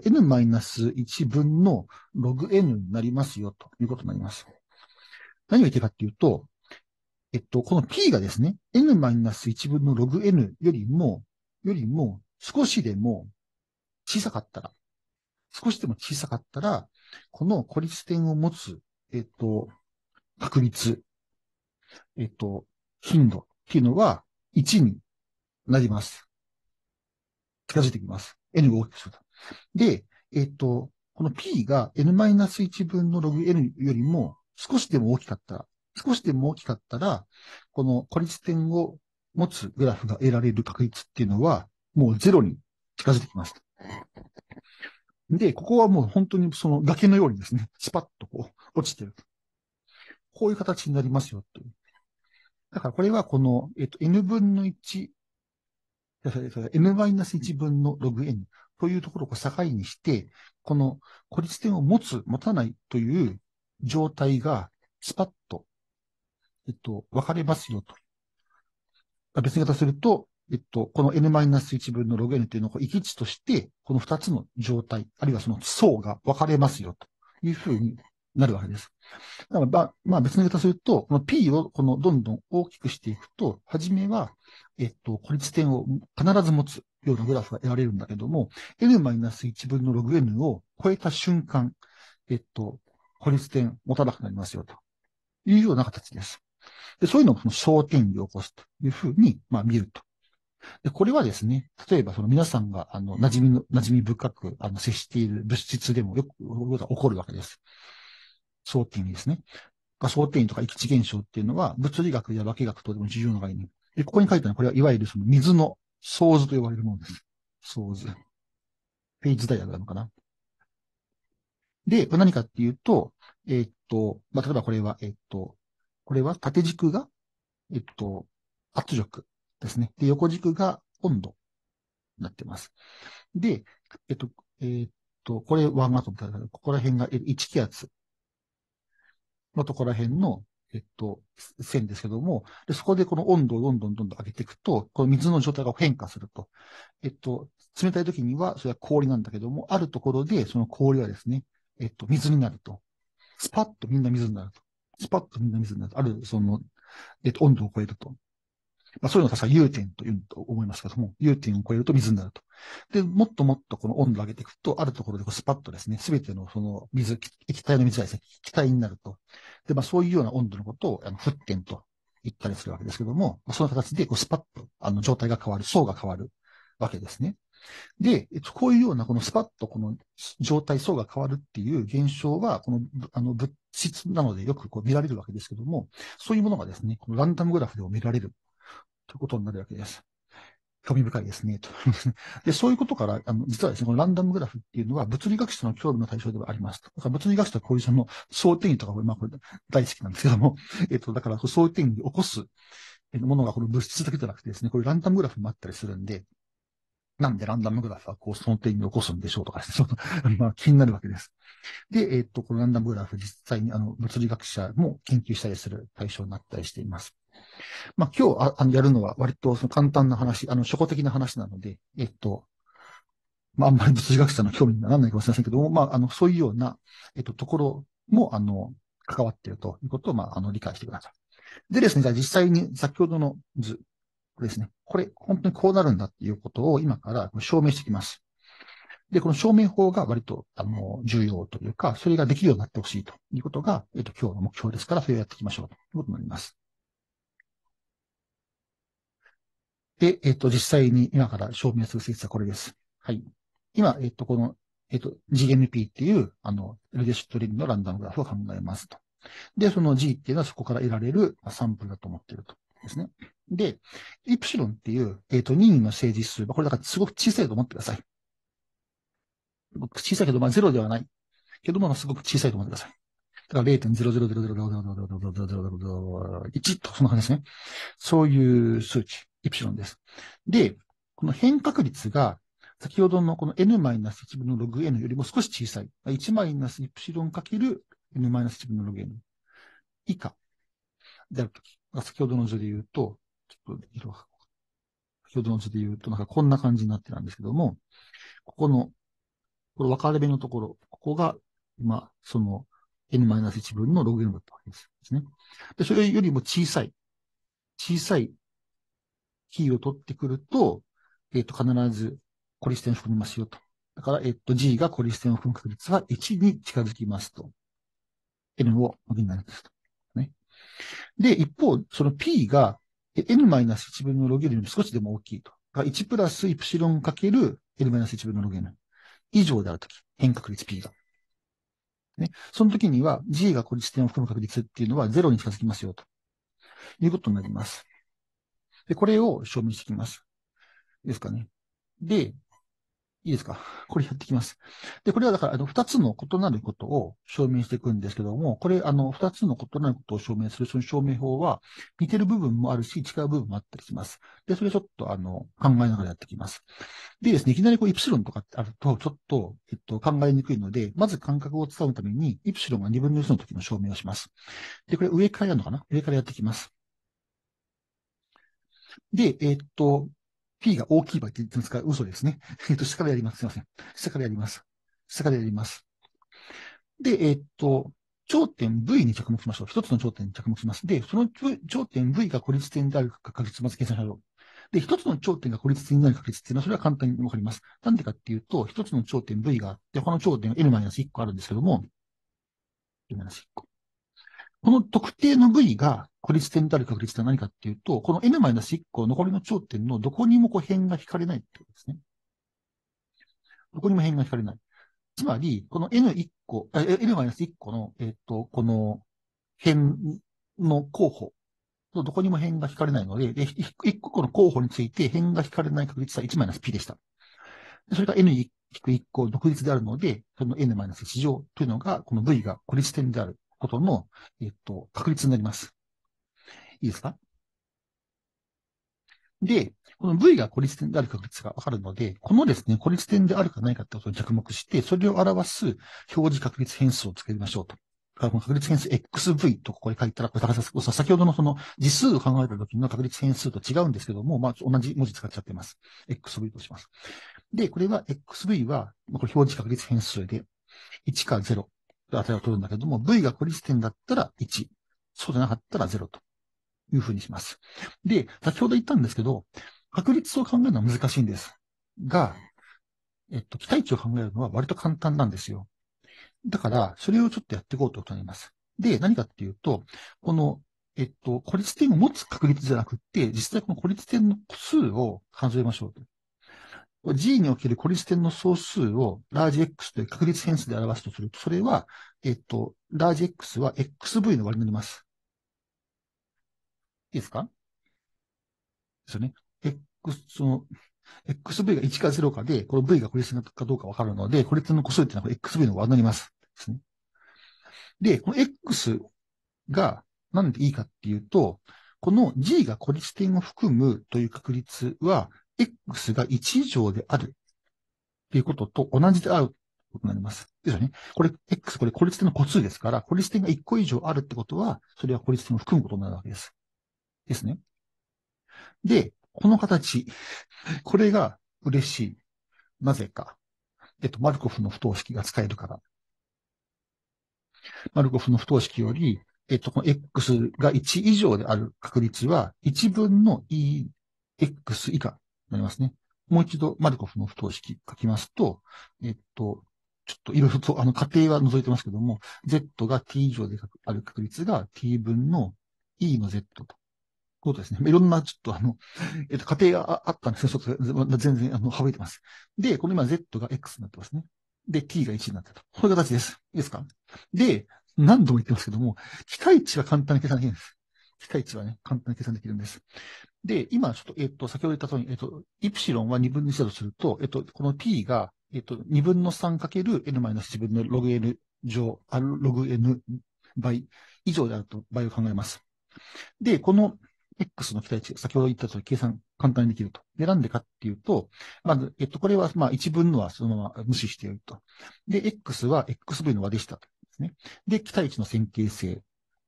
N-1 分のログ N になりますよということになります。何を言ってるかっていうと、この P がですね、N-1 分のログ N よりも少しでも小さかったら、少しでも小さかったら、この孤立点を持つ、確率、えっと、頻度っていうのは1になります。近づいてきます。N を大きくすると。で、この P が N-1 分のログ N よりも少しでも大きかったら、この孤立点を持つグラフが得られる確率っていうのは、もうゼロに近づいてきます。で、ここはもう本当にその崖のようにですね、スパッとこう、落ちてる。こういう形になりますよ、という。だからこれはこの、n 分の1、n-1 分のログ n というところを境にして、この孤立点を持たないという状態がスパッと、分かれますよと。別に言い方すると、この n-1 分のログ n というのを域値として、この2つの状態、あるいはその層が分かれますよというふうになるわけです。だから別の言い方すると、この P をどんどん大きくしていくと、はじめは、孤立点を必ず持つようなグラフが得られるんだけども、n-1 分のログ n を超えた瞬間、孤立点持たなくなりますよというような形です。で、そういうのをその焦点に起こすというふうに、見ると。で、これはですね、例えばその皆さんが、馴染み深く、接している物質でもよく起こるわけです。焦点にですね。仮想転移とか域地現象っていうのは、物理学や化学とでも重要な概念。で、ここに書いてあるのは、これはいわゆるその水の相図と呼ばれるものです。相図。ページダイアグラムかな。 で、何かっていうと、例えばこれは縦軸が、圧力ですね。で、横軸が温度になってます。で、えっと、えーっこれ1アトムだから、ここら辺が1気圧のところら辺の、線ですけども、で、そこでこの温度をどんどん上げていくと、この水の状態が変化すると。冷たい時には、それは氷なんだけども、あるところで、その氷はですね、水になると。スパッとみんな水になると。スパッとみんな水になると。ある、温度を超えると。まあ、そういうのを確か融点というと思いますけども、融点を超えると水になると。で、もっともっとこの温度を上げていくと、あるところでこうスパッとですね、すべてのその水、液体の水がですね、気体になると。で、まあそういうような温度のことを、沸点と言ったりするわけですけども、その形でこうスパッと、状態が変わる、層が変わるわけですね。で、こういうようなこのスパッとこの状態、層が変わるっていう現象は、この、物質なのでよくこう見られるわけですけども、そういうものがですね、このランダムグラフでも見られるということになるわけです。興味深いですね。とで、そういうことから、実はですね、このランダムグラフっていうのは物理学者の興味の対象ではありますと。だから物理学者はこういう相転移とか、まあこれ大好きなんですけども、だから相転移を起こすものがこの物質だけじゃなくてですね、これランダムグラフもあったりするんで、なんでランダムグラフはこう相転移を起こすんでしょうとかですね、まあ気になるわけです。で、このランダムグラフ実際に物理学者も研究したりする対象になったりしています。まあ、今日やるのは割とその簡単な話、初歩的な話なので、まあ、あんまり物理学者の興味にならないかもしれませんけども、まあ、そういうような、ところも、関わっているということを、まあ、理解してください。でですね、じゃあ実際に先ほどの図、これですね。これ、本当にこうなるんだっていうことを今から証明していきます。で、この証明法が割と、重要というか、それができるようになってほしいということが、今日の目標ですから、それをやっていきましょうということになります。で、実際に今から証明する性質はこれです。はい。今、この、GNP っていう、エルデシュトリンのランダムグラフを考えますと。で、その G っていうのはそこから得られるサンプルだと思っていると。ですね。で、イプシロンっていう、任意の正実数。これだからすごく小さいと思ってください。小さいけど、まあ0ではないけども、すごく小さいと思ってください。だから0.000000001と、その感じですね。そういう数値、イプシロンです。で、この変確率が、先ほどのこの n-1 分のログ n よりも少し小さい。1-イプシロンかける n-1 分のログ n 以下であるとき。先ほどの図で言うと、ちょっと色が、先ほどの図で言うと、なんかこんな感じになってるんですけども、ここの、この分かれ目のところ、ここが、今、その n-1 分のログ n だったわけですね。で、それよりも小さいキーを取ってくると、必ずコリステンを含みますよと。だから、G がコリステンを含む確率は1に近づきますと。N をになりますと。ね。で、一方、その P が N-1 分のロゲルよりも少しでも大きいと。1プラスイプシロンかける N-1 分のロゲル以上であるとき、変確率 P が。ね。その時には G がコリステンを含む確率っていうのは0に近づきますよということになります。で、これを証明していきます。いいですかね。で、いいですか？これやっていきます。で、これはだから、二つの異なることを証明していくんですけども、これ、二つの異なることを証明する、その証明法は、似てる部分もあるし、違う部分もあったりします。で、それちょっと、考えながらやっていきます。でですね、いきなりこう、イプシロンとかってあると、ちょっと、考えにくいので、まず感覚を伝うために、イプシロンが2分の1の時の証明をします。で、これ上からやるのかな？上からやっていきます。で、P が大きい場合って言ってますから、嘘ですね。下からやります。すいません。下からやります。下からやります。で、頂点 V に着目しましょう。一つの頂点に着目します。で、その頂点 V が孤立点であるか確率、まず計算しましょう。で、一つの頂点が孤立点になる確率っていうのは、それは簡単にわかります。なんでかっていうと、一つの頂点 V があって、他の頂点は N-1 個あるんですけども、N-1 個。この特定の部位が孤立点である確率は何かっていうと、この N-1 個残りの頂点のどこにもこう辺が引かれないってことですね。どこにも辺が引かれない。つまり、この N1 個、N-1 個の、この辺の候補、どこにも辺が引かれないので、1個の候補について辺が引かれない確率は1-P でした。それが N1 1個独立であるので、その n-1 乗というのが、この v が孤立点であることの、確率になります。いいですか？で、この V が孤立点である確率がわかるので、このですね、孤立点であるかないかってことに着目して、それを表す表示確率変数を作りましょうと。この確率変数 XV とここに書いたら、これ先ほどのその次数を考えた時の確率変数と違うんですけども、まあ同じ文字使っちゃってます。XV とします。で、これは XV は、これ表示確率変数で1か0と値を取るんだけども、V が孤立点だったら1、そうじゃなかったら0と。いうふうにします。で、先ほど言ったんですけど、確率を考えるのは難しいんですが、期待値を考えるのは割と簡単なんですよ。だから、それをちょっとやっていこうということになります。で、何かっていうと、この、孤立点を持つ確率じゃなくて、実際この孤立点の個数を数えましょうと。G における孤立点の総数をラージ X という確率変数で表すとすると、それは、ラージ X は XV の割になります。いいですか？ですよね。その、XV が1か0かで、この V が孤立かどうかわかるので、孤立の個数っていうのは XV の和になります。ですね。で、この X がなんでいいかっていうと、この G が孤立点を含むという確率は、X が1以上であるっていうことと同じであることになります。ですよね。これ、X、これ孤立点の個数ですから、孤立点が1個以上あるってことは、それは孤立点を含むことになるわけです。ですね。で、この形、これが嬉しい。なぜか。マルコフの不等式が使えるから。マルコフの不等式より、この x が1以上である確率は、1分の ex 以下になりますね。もう一度、マルコフの不等式書きますと、ちょっといろいろと、仮定は除いてますけども、z が t 以上である確率が t 分の e の z と。ことですね。いろんな、ちょっと仮定があったんですけど、ちょっと全然、省いてます。で、この今 Z が X になってますね。で、T が1になってると。こういう形です。いいですか？で、何度も言ってますけども、期待値は簡単に計算できるんです。期待値はね、簡単に計算できるんです。で、今、ちょっと、先ほど言った通り、イプシロンは2分の1だとすると、この T が、2分の3かける N-1 分のログ N 乗、ログ N 倍以上であると倍を考えます。で、この X の期待値、先ほど言った通り計算簡単にできると。で、なんでかっていうと、まず、これは、まあ、一分のはそのまま無視しておると。で、X は XV の和でしたと。ですね。で、期待値の線形性。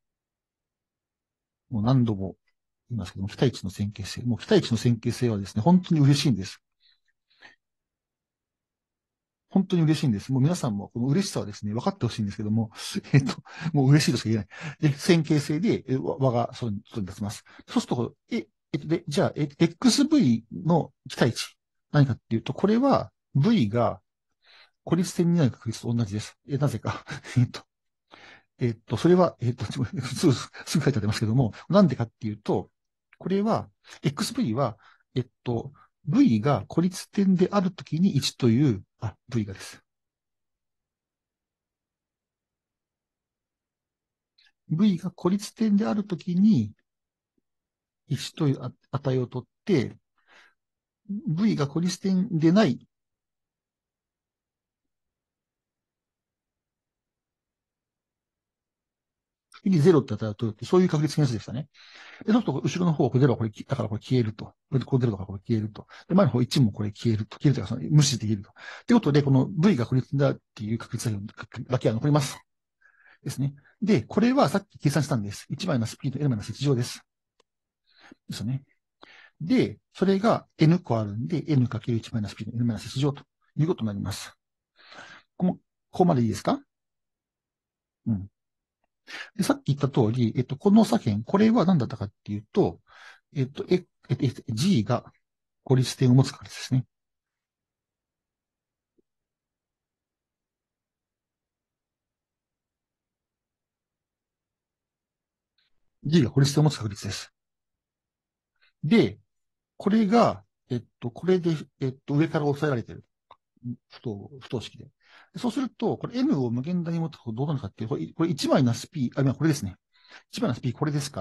もう何度も言いますけども、期待値の線形性。もう期待値の線形性はですね、本当に嬉しいんです。本当に嬉しいんです。もう皆さんもこの嬉しさはですね、分かってほしいんですけども、もう嬉しいとしか言えない。で、線形性で、和がそうに出せます。そうすると、で、じゃあ、XV の期待値。何かっていうと、これは V が孤立点になる確率と同じです。なぜか。それは、すぐ書いてありますけども、なんでかっていうと、これは、XV は、V が孤立点であるときに1という、V がです。V が孤立点であるときに1という値を取って、V が孤立点でない時に0って値を取るって、そういう確率変数でしたね。で、そうすると、後ろの方、これ0はこれ、だからこれ消えると。これでこう0だからこれ消えると。で、前の方1もこれ消えると。消えるというか、その無視できると。ってことで、この V が孤立だっていう確率だけは残ります。ですね。で、これはさっき計算したんです。1マイナス P と N-1 乗です。ですよね。で、それが N 個あるんで、N×1 マイナス P の N-1 乗ということになります。ここまでいいですか？うん。で、さっき言った通り、この左辺、これは何だったかっていうと、G が孤立点を持つからですね。G が孤立点を持つ確率です。で、これが、これで、上から押さえられてる。不等式で。そうすると、これ M を無限大に持つとどうなるかっていうと、これ1マイナス P、今これですね。1マイナス P これですから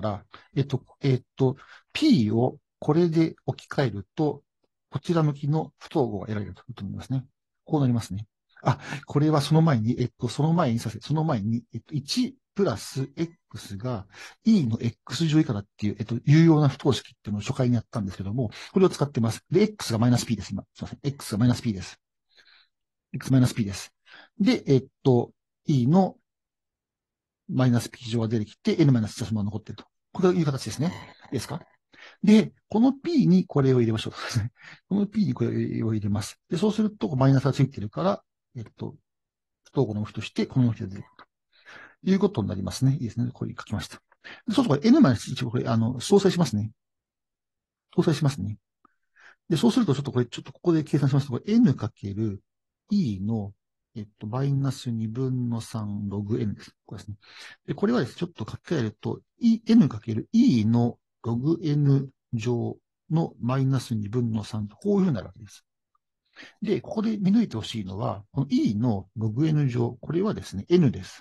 、P をこれで置き換えると、こちら向きの不等号が得られるということになりますね。 こうなりますね。あ、これはその前に、その前に、1プラス X が E の X 乗以下だっていう、有用な不等式っていうのを初回にやったんですけども、これを使ってます。で、X がマイナス P です、今。すいません。X がマイナス P です。X マイナス P です。で、E のマイナス P 乗が出てきて、N マイナス P がそのまま残っていると。これがいう形ですね。いいですか？で、この P にこれを入れましょう。この P にこれを入れます。で、そうすると、マイナスがついてるから、不等号の向きとして、この向きが出てくるということになりますね。いいですね。これ書きました。でそうすると、これ N-1 これ、相殺しますね。相殺しますね。で、そうすると、ちょっとここで計算しますと、これ N かける E の、マイナス2分の3ログ N です。これですね。で、これはですね、ちょっと書き換えると、N かける E のログ N 乗のマイナス2分の3と、こういうふうになるわけです。で、ここで見抜いてほしいのは、この E のログ N 乗、これはですね、N です。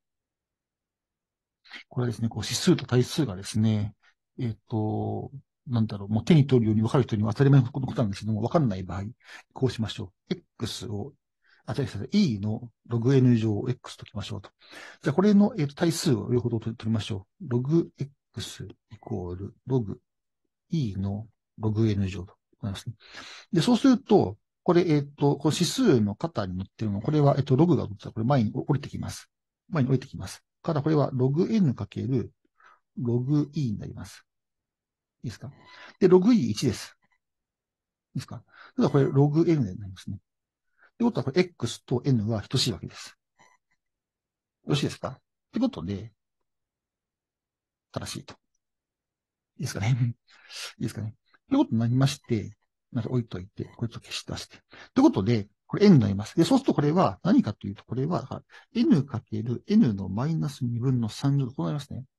これはですね、こう指数と対数がですね、えっと、なんだろう、もう手に取るように分かる人には当たり前のことなんですけども、分かんない場合、こうしましょう。X を、違う、E のログ N 乗を X ときましょうと。じゃあ、これの、対数を両方と取りましょう。ログ X イコールログ E のログ N 乗となりますね。で、そうすると、これ、この指数の型に載ってるの、これは、ログがこれ前に降りてきます。前に降りてきます。から、これはログ N かけるログ E になります。いいですか？で、ログ E1 です。いいですか？だからこれログ N になりますね。ってことは、これ X と N は等しいわけです。よろしいですか？ってことで、正しいと。いいですかね？いいですかね？ということになりまして、なんか置いといて、これと消し出して。ということで、これ N になります。で、そうするとこれは何かというと、これは N かける N のマイナス2分の3乗とこうなりますね。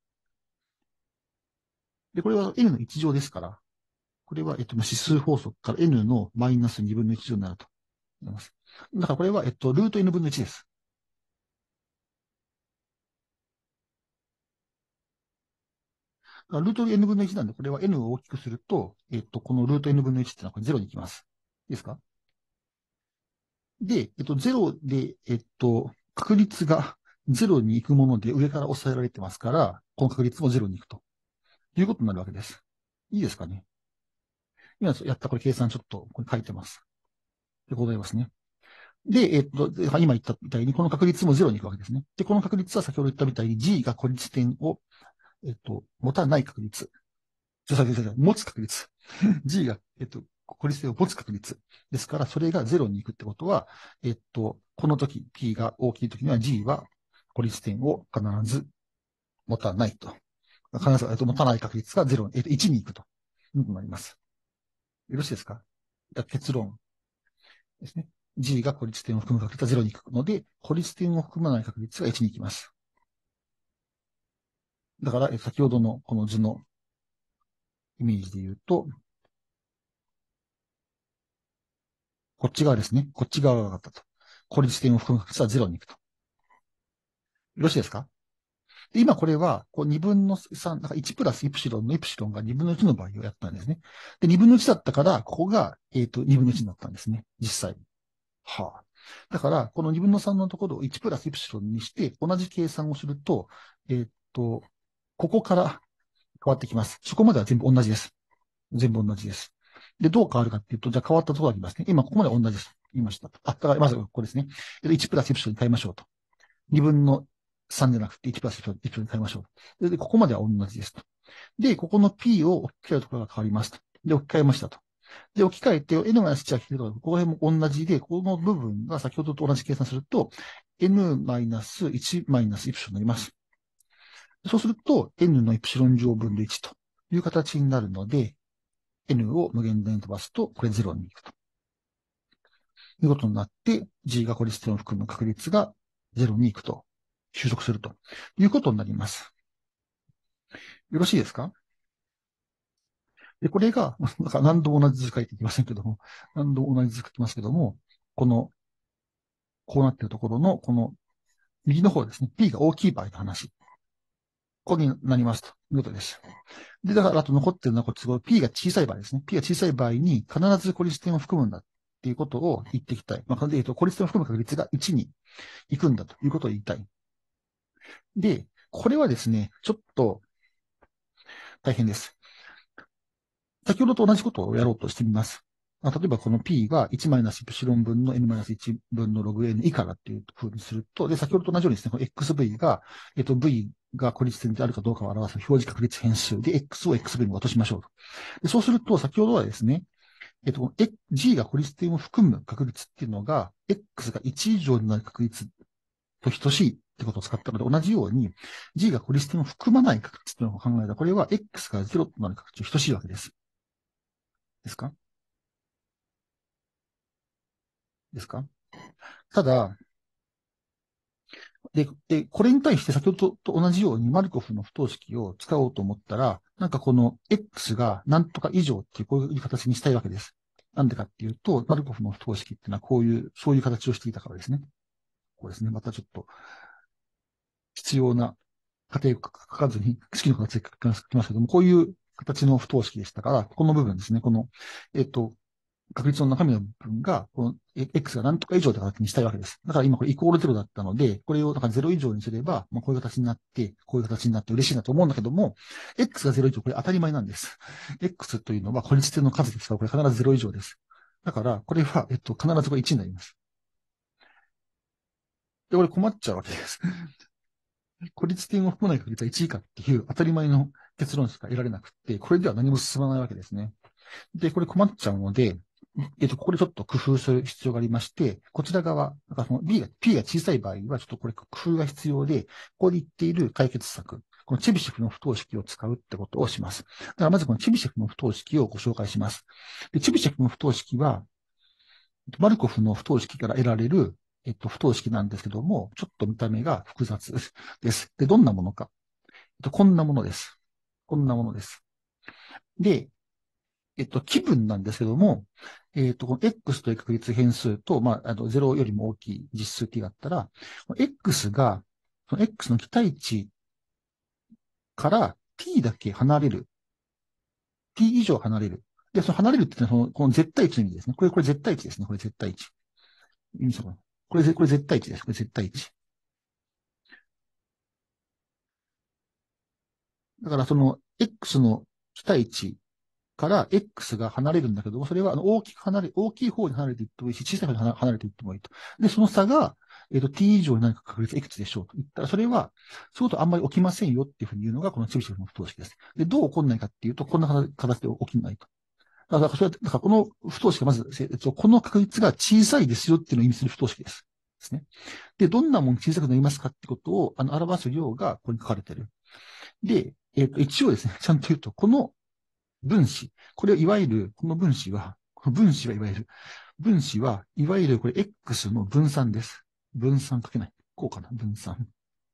で、これは N の1乗ですから、これは、指数法則から N のマイナス2分の1乗になると思います。だからこれは、ルート N 分の1です。ルート N 分の1なんで、これは N を大きくすると、このルート N 分の1ってのはこれ0に行きます。いいですか？で、0で、確率が0に行くもので上から抑えられてますから、この確率も0に行くということになるわけです。いいですかね？今やったこれ計算ちょっとこれ書いてます。でございますね。で、今言ったみたいに、この確率も0に行くわけですね。で、この確率は先ほど言ったみたいに G が孤立点を、持たない確率。持つ確率。G が、孤立点を持つ確率。ですから、それが0に行くってことは、この時、P が大きい時には G は孤立点を必ず持たないと。必ず、持たない確率が0、1に行くと。いうことになります。よろしいですか？結論ですね。G が孤立点を含む確率は0に行くので、孤立点を含まない確率が1に行きます。だから、先ほどのこの図のイメージで言うと、こっち側ですね。こっち側が上がったと。孤立点を含む確率は0に行くと。よろしいですか？で今これは、こう2分の3、なんか1プラスイプシロンのイプシロンが2分の1の場合をやったんですね。で、2分の1だったから、ここが、2分の1になったんですね。実際。はあ。だから、この2分の3のところを1プラスイプシロンにして、同じ計算をすると、ここから変わってきます。そこまでは全部同じです。全部同じです。で、どう変わるかっていうと、じゃあ変わったところがありますね。今、ここまで同じです。言いました。だからまずここですね。1プラスイプシロンに変えましょうと。2分の3じゃなくて1プラスイプシロンに変えましょう。で、ここまでは同じですと。で、ここの P を置き換えるところが変わりますと。で、置き換えましたと。で、置き換えて N-1 は引けると、ここら辺も同じで、この部分が先ほどと同じ計算すると、N-1 マイナスイプシロンになります。そうすると、N のイプシロン乗分の1という形になるので、N を無限大に飛ばすと、これ0に行くということになって、G が孤立点を含む確率が0に行くと、収束するということになります。よろしいですか？で、これが、なんか何度も同じ図書いていきませんけども、何度も同じ図書きますけども、この、こうなっているところの、この右の方ですね、P が大きい場合の話。ここになりますということです。で、だから、あと残ってるのはこっち、P が小さい場合ですね。P が小さい場合に必ず孤立点を含むんだっていうことを言っていきたい。まあ、孤立点を含む確率が1に行くんだということを言いたい。で、これはですね、ちょっと大変です。先ほどと同じことをやろうとしてみます。例えばこの P が1マイナスイプシロン分の N-1 分のログ N 以下だっていう風にすると、で、先ほどと同じようにですね、この XV が、V が孤立点であるかどうかを表す表示確率変数で X を XV に落としましょうと。でそうすると、先ほどはですね、G が孤立点を含む確率っていうのが、X が1以上になる確率と等しいってことを使ったので、同じように、G が孤立点を含まない確率というのを考えたら、これは X が0となる確率と等しいわけです。ですかですかただ、これに対して先ほどと同じようにマルコフの不等式を使おうと思ったら、なんかこの X が何とか以上っていうこういう形にしたいわけです。なんでかっていうと、マルコフの不等式っていうのはそういう形をしていたからですね。こうですね。またちょっと必要な過程を書かずに、式の形で書きますけども、こういう形の不等式でしたから、この部分ですね。この、確率の中身の部分が、この X が何とか以上という形にしたいわけです。だから今これイコール0だったので、これをなんか0以上にすれば、まあ、こういう形になって、こういう形になって嬉しいなと思うんだけども、X が0以上、これ当たり前なんです。X というのは孤立点の数ですから、これ必ず0以上です。だから、これは、必ずこれ1になります。で、これ困っちゃうわけです。孤立点を含まない確率は1以下っていう当たり前の結論しか得られなくて、これでは何も進まないわけですね。で、これ困っちゃうので、ここでちょっと工夫する必要がありまして、こちら側、なんかその P が小さい場合は、ちょっとこれ工夫が必要で、ここで言っている解決策、このチェビシェフの不等式を使うってことをします。だからまずこのチェビシェフの不等式をご紹介します。で、チェビシェフの不等式は、マルコフの不等式から得られる、不等式なんですけども、ちょっと見た目が複雑です。で、どんなものか。こんなものです。こんなものです。で、気分なんですけども、この X という確率変数と、まあ、0よりも大きい実数 t があったら、X が、その X の期待値から t だけ離れる。t 以上離れる。で、その離れるって言ったら、この絶対値の意味ですね。これ絶対値ですね。これ絶対値。意味これ絶対値です。これ絶対値。だからその X の期待値から X が離れるんだけども、それは大きい方に離れていってもいいし、小さい方に離れていってもいいと。で、その差が、t 以上になる確率いくつでしょうと言ったら、それは、そういうことあんまり起きませんよっていうふうに言うのが、このチェビシェフの不等式です。で、どう起こんないかっていうと、こんな形で起きないと。だからこの不等式がまず、この確率が小さいですよっていうのを意味する不等式です。ですね。で、どんなもん小さくなりますかってことを、表す量がここに書かれている。で、一応ですね、ちゃんと言うと、この分子。これいわゆる、この分子は、この分子はいわゆる、分子はいわゆるこれ X の分散です。分散かけない。こうかな分散。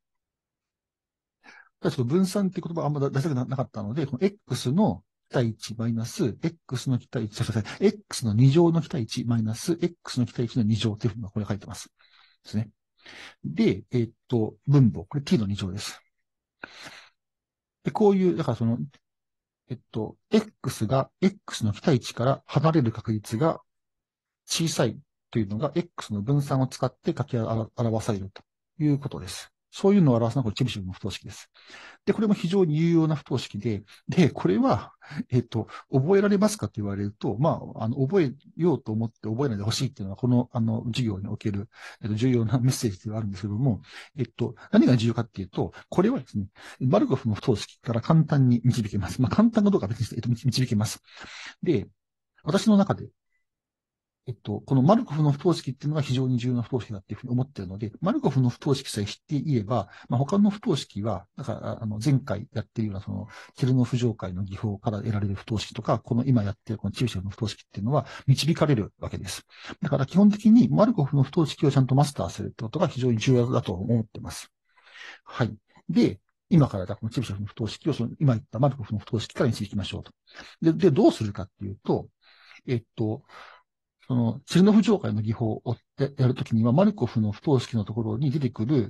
確か分散って言葉はあんま出したくなかったので、この X の期待値マイナス、X の期待値、すみません。X の2乗の期待値マイナス、X の期待値の2乗っていうふうにこれ書いてます。ですね。で、分母。これ t の2乗です。で、こういう、だからその、X が X の期待値から離れる確率が小さいというのが X の分散を使って書き表されるということです。そういうのを表すのがこれチェビシェフの不等式です。で、これも非常に有用な不等式で、これは、覚えられますかと言われると、まあ、覚えようと思って覚えないでほしいっていうのは、この、授業における、重要なメッセージではあるんですけども、何が重要かっていうと、これはですね、マルコフの不等式から簡単に導けます。まあ、簡単かどうかは別にして、導けます。で、私の中で、このマルコフの不等式っていうのが非常に重要な不等式だっていうふうに思っているので、マルコフの不等式さえ知っていれば、まあ、他の不等式は、だから、前回やっているような、その、チェルノフ上階の技法から得られる不等式とか、この今やっているこのチューシェフの不等式っていうのは導かれるわけです。だから基本的にマルコフの不等式をちゃんとマスターするってことが非常に重要だと思っています。はい。で、今からこのチェルシェフの不等式を、今言ったマルコフの不等式から導きましょうと。で、どうするかっていうと、えっと、その、チェルノフ上階の技法をやるときには、マルコフの不等式のところに出てくる、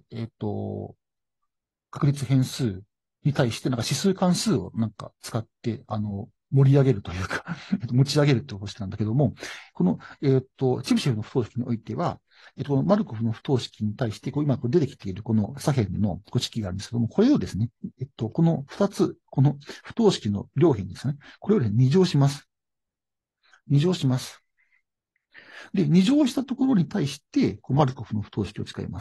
確率変数に対して、なんか指数関数をなんか使って、 盛り上げるというか持ち上げるって方式なんだけども、この、チブシェフの不等式においては、このマルコフの不等式に対して、今出てきているこの左辺の式があるんですけども、これをですね、この二つ、この不等式の両辺ですね、これを、ね、二乗します。二乗します。で、二乗したところに対して、マルコフの不等式を使います。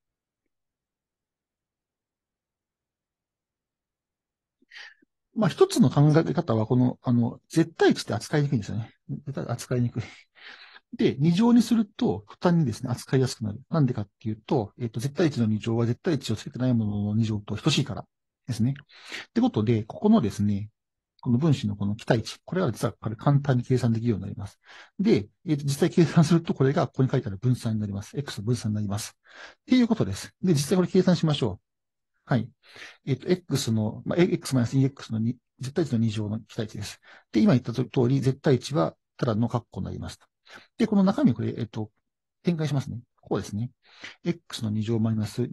まあ、一つの考え方は、絶対値って扱いにくいんですよね。絶対扱いにくい。で、二乗にすると、負担にですね、扱いやすくなる。なんでかっていうと、絶対値の二乗は絶対値をつけてないものの二乗と等しいからですね。ってことで、ここのですね、この分子のこの期待値、これは実はこれ簡単に計算できるようになります。で、実際計算すると、これがここに書いてある分散になります。X の分散になります。っていうことです。で、実際これ計算しましょう。はい。X の、X-EX の絶対値の2乗の期待値です。で、今言った通り、絶対値はただの括弧になります。で、この中身これ、展開しますね。こうですね。X の2乗マイナス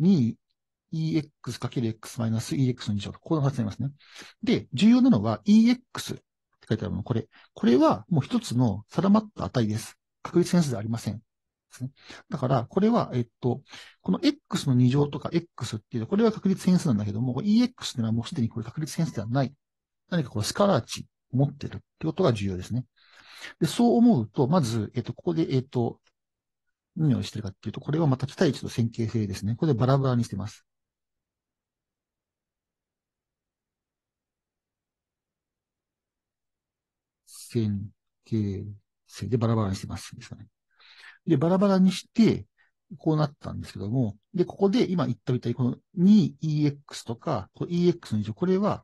2EX×X マイナス EX の2乗と、こういう形になりますね。で、重要なのは EX って書いてあるもの、これ。これはもう一つの定まった値です。確率変数ではありません。ですね。だから、これは、この X の2乗とか X っていうのは、これは確率変数なんだけども、EX っていうのはもうすでにこれ確率変数ではない。何かこうスカラー値を持ってるってことが重要ですね。で、そう思うと、まず、ここで、何をしてるかっていうと、これはまた期待値と線形性ですね。これでバラバラにしてます。線形性でバラバラにしてます。ですかね。で、バラバラにして、こうなったんですけども、で、ここで今言ったみたいに、この 2EX とか、この EX の以上、これは、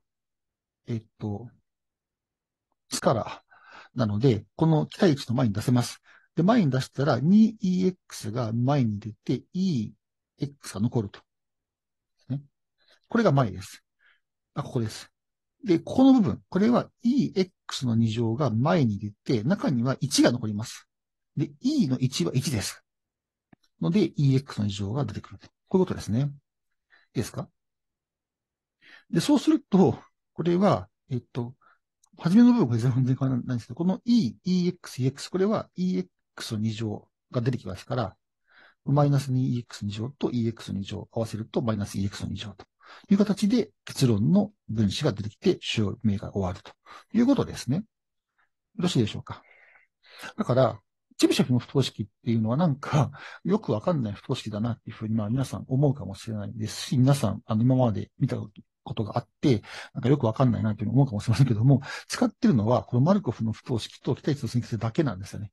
スカラーなので、この期待値の前に出せます。で、前に出したら 2EX が前に出て EX が残ると。ね、これが前です。ここです。で、ここの部分、これは EX の2乗が前に出て、中には1が残ります。で、E の1は1です。ので、EX の2乗が出てくると。こういうことですね。いいですか？で、そうすると、これは、初めの部分これ全然変わらないんですけど、この EX、EX、これは EX の2乗が出てきますから、マイナス 2EX2 乗と EX2 乗を合わせるとマイナス EX2 乗という形で結論の分子が出てきて証明が終わるということですね。よろしいでしょうか。だから、チビシェフの不等式っていうのはなんかよくわかんない不等式だなっていうふうに皆さん思うかもしれないですし、皆さん今まで見たことがあって、なんかよくわかんないなっていうふうに思うかもしれませんけども、使ってるのはこのマルコフの不等式と期待値と線形性だけなんですよね。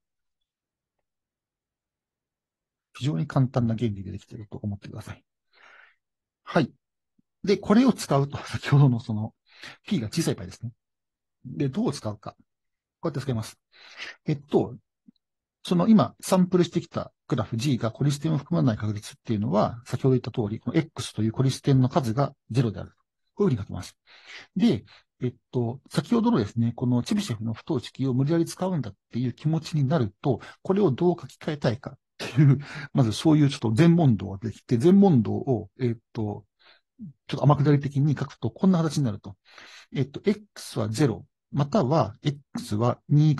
非常に簡単な原理でできていると思ってください。はい。で、これを使うと、先ほどのP が小さい場合ですね。で、どう使うか。こうやって使います。今、サンプルしてきたグラフ G がコリステンを含まない確率っていうのは、先ほど言った通り、この X というコリステンの数が0である。こういうふうに書きます。で、先ほどのですね、このチビシェフの不等式を無理やり使うんだっていう気持ちになると、これをどう書き換えたいかっていう、まずそういうちょっと全問答ができて、全問答を、ちょっと天下り的に書くと、こんな形になると。X は0、または X は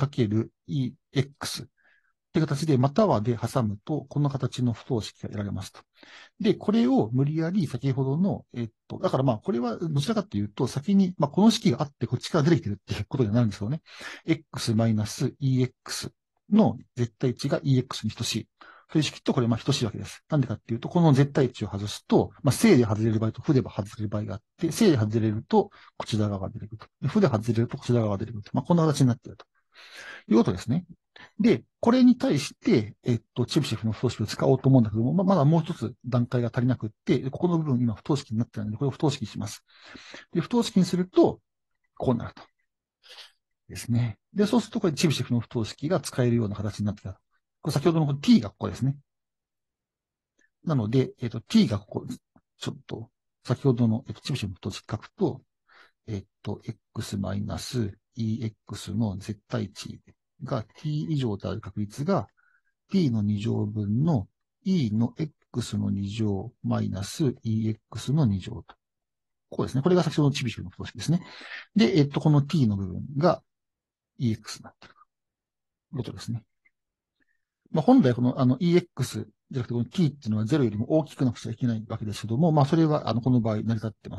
2×EX って形で、またはで挟むと、この形の不等式が得られますと。で、これを無理やり先ほどの、だからこれはどちらかというと、先に、この式があって、こっちから出てきてるっていうことになるんですよね。X-EX の絶対値が EX に等しい。という式とこれ等しいわけです。なんでかっていうと、この絶対値を外すと、正で外れる場合と負で外れる場合があって、正で外れるとこちら側が出てくると。負で外れるとこちら側が出てくると。こんな形になっているということですね。で、これに対して、チブシェフの不等式を使おうと思うんだけども、まだもう一つ段階が足りなくって、ここの部分今不等式になってないので、これを不等式にします。で、不等式にすると、こうなると。ですね。で、そうするとこれチブシェフの不等式が使えるような形になってきた。これ先ほどの t がここですね。なので、t がここ、ちょっと、先ほどの、チブシェフの不等式書くと、x-EX の絶対値が t 以上である確率が p の2乗分の e の x の2乗マイナス ex の2乗と。 こうですね。これが先ほどのチビシュの不等式ですね。で、この t の部分が EX になっているということですね。まあ、本来この、EX じゃなくて、この t っていうのは0よりも大きくなくちゃいけないわけですけども、まあ、それは、この場合成り立ってます。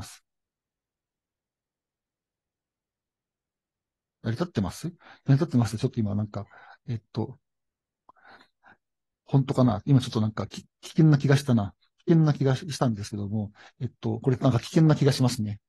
成り立ってます成り立ってます。ちょっと今なんか、えっと、本当かな今ちょっとなんか危険な気がしたな。危険な気がしたんですけども、これなんか危険な気がしますね。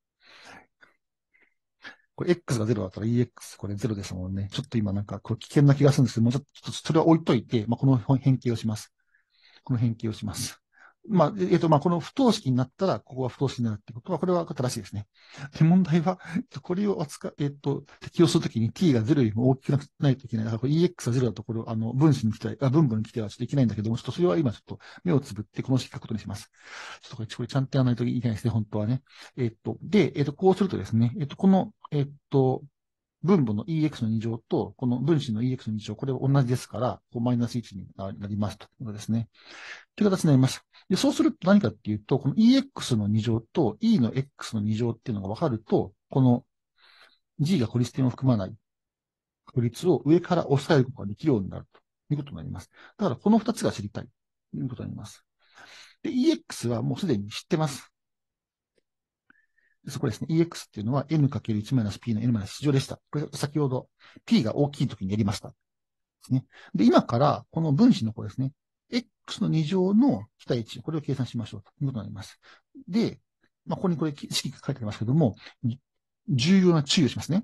これ X が0だったら EX これ0ですもんね。ちょっと今なんかこれ危険な気がするんですけども、ちょっとそれは置いといて、まあ、この変形をします。この変形をします。まあ、まあ、この不等式になったら、ここは不等式になるってことは、これは正しいですね。で、問題は、これを扱う、適用するときに t が0よりも大きくないといけない。だからこれ EX が0だと、これを、分子に来て、分母に来てはちょっといけないんだけども、ちょっとそれは今ちょっと目をつぶってこの式書くことにします。ちょっとこれちゃんとやらないといけないですね、本当はね。で、こうするとですね、この、分母の EX の2乗と、この分子の EX の2乗、これは同じですから、こうマイナス1になりますということですね。という形になります。で、そうすると何かっていうと、この EX の2乗と E の X の2乗っていうのが分かると、この G が孤立点を含まない確率を上から抑えることができるようになるということになります。だからこの2つが知りたいということになります。で、EX はもうすでに知ってます。そこですね。EX っていうのは n×1-p の n-1 乗でした。これ先ほど p が大きい時にやりました。ですね。で、今からこの分子の方ですね。x の2乗の期待値、これを計算しましょうということになります。で、まあ、ここにこれ式が書いてありますけども、重要な注意をしますね。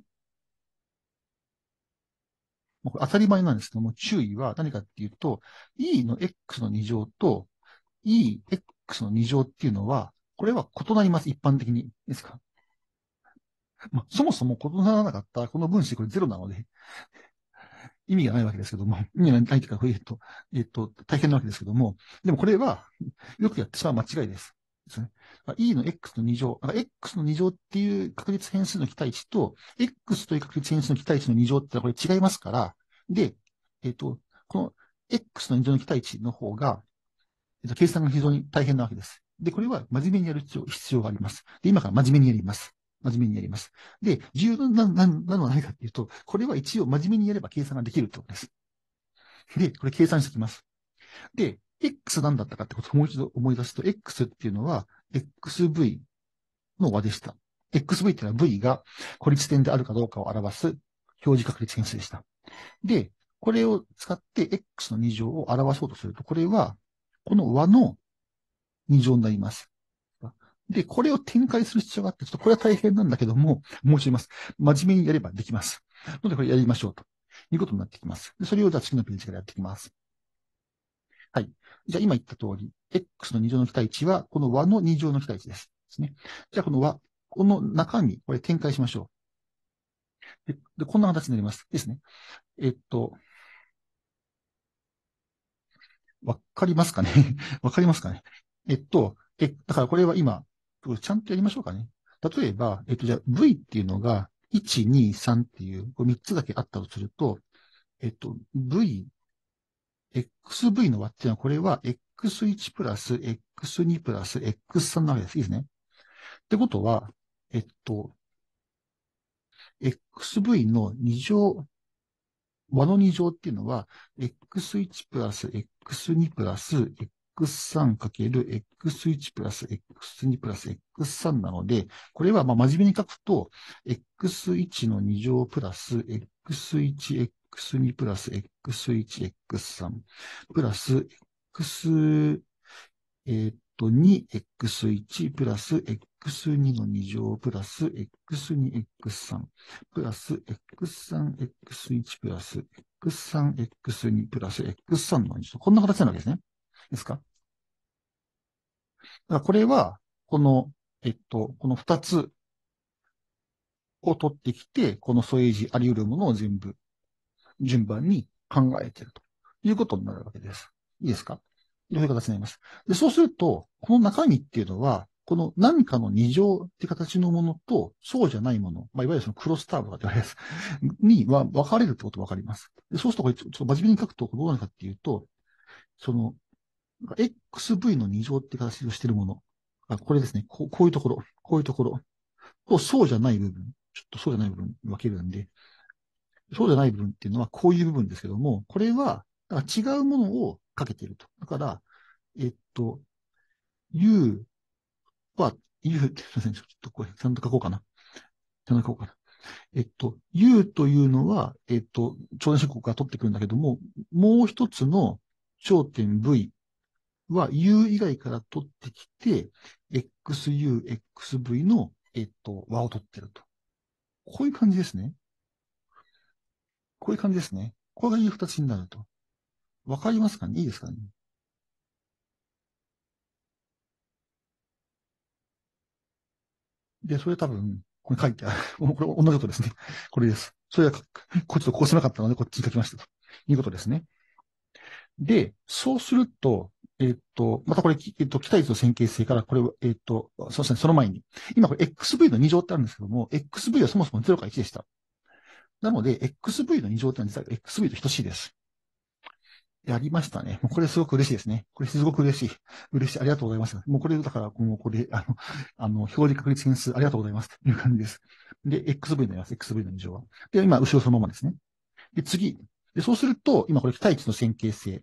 これ当たり前なんですけども、注意は何かっていうと、e の x の2乗と ex の2乗っていうのは、これは異なります。一般的に。ですか。まあ、そもそも異ならなかったこの分子これゼロなので、意味がないわけですけども、意味がないというか、大変なわけですけども、でもこれは、よくやってしまう間違いです。ですね。e の x の2乗、x の2乗っていう確率変数の期待値と、x という確率変数の期待値の2乗ってこれ違いますから、で、この x の2乗の期待値の方が、計算が非常に大変なわけです。で、これは真面目にやる必要があります。で、今から真面目にやります。真面目にやります。で、重要なのは何かっていうと、これは一応真面目にやれば計算ができるってことです。で、これ計算してきます。で、X 何だったかってことをもう一度思い出すと、X っていうのは、XV の和でした。XV っていうのは V が孤立点であるかどうかを表す表示確率変数でした。で、これを使って X の2乗を表そうとすると、これは、この和の2乗になります。で、これを展開する必要があって、ちょっとこれは大変なんだけども、申し上げます。真面目にやればできます。ので、これやりましょうということになってきます。でそれをじゃあ次のページからやっていきます。はい。じゃあ今言った通り、x の2乗の期待値は、この和の2乗の期待値です。ですね。じゃあこの和、この中身、これ展開しましょう。こんな形になります。ですね。えっと、わかりますかねわかりますかねだからこれは今、ちゃんとやりましょうかね。例えば、じゃあ V っていうのが、1、2、3っていう、これ3つだけあったとすると、XV の和っていうのは、これは X1 プラス X2 プラス X3 なわけです。いいですね。ってことは、えっと、XV の2乗、和の2乗っていうのは、X1 プラス X2 プラス X3 かける X1 プラス X2 プラス X3 なので、これはまあ真面目に書くと、X1 の2乗プラス X1、X2 プラス X1、X3 プラス X、2x1 プラス x2 の2乗プラス x2、x3 プラス x3、x1 プラス x3、x2 プラス x3 の2乗。こんな形なわけですね。ですか？だからこれは、この2つを取ってきて、この添え字あり得るものを全部順番に考えているということになるわけです。いいですか？という形になります。で、そうすると、この中身っていうのは、この何かの二乗っていう形のものと、そうじゃないもの、まあ、いわゆるそのクロスターブとかって言われるやつには分かれるってことが分かります。でそうすると、これちょっと真面目に書くとどうなるかっていうと、その、XV の二乗って形をしているもの。 これですね。こういうところ、こういうところと、そうじゃない部分、ちょっとそうじゃない部分分けるんで、そうじゃない部分っていうのはこういう部分ですけども、これは、だから違うものをかけていると。だから、えっと、U は、U って、すみません、ちょっとこれ、ちゃんと書こうかな。ちゃんと書こうかな。U というのは、超電子国が取ってくるんだけども、もう一つの頂点 V は U 以外から取ってきて、XU、XV の、和を取ってると。こういう感じですね。こういう感じですね。これがいう形になると。わかりますかね？いいですかね？で、それ多分、これ書いてある。これ同じことですね。これです。それは、こっちとこうしなかったので、こっちに書きましたということですね。で、そうすると、またこれ、期待値の線形性から、これを、そうですね、その前に、今これ XV の2乗ってあるんですけども、XV はそもそも0か1でした。なので、XV の2乗ってのは実は XV と等しいです。やりましたね。もうこれすごく嬉しいですね。これすごく嬉しい。嬉しい。ありがとうございます。もうこれ、だから、もうこれ、表示確率変数ありがとうございます。という感じです。で、XV になります。XV の2乗は。で、今、後ろそのままですね。で、次。で、そうすると、今これ期待値の線形性。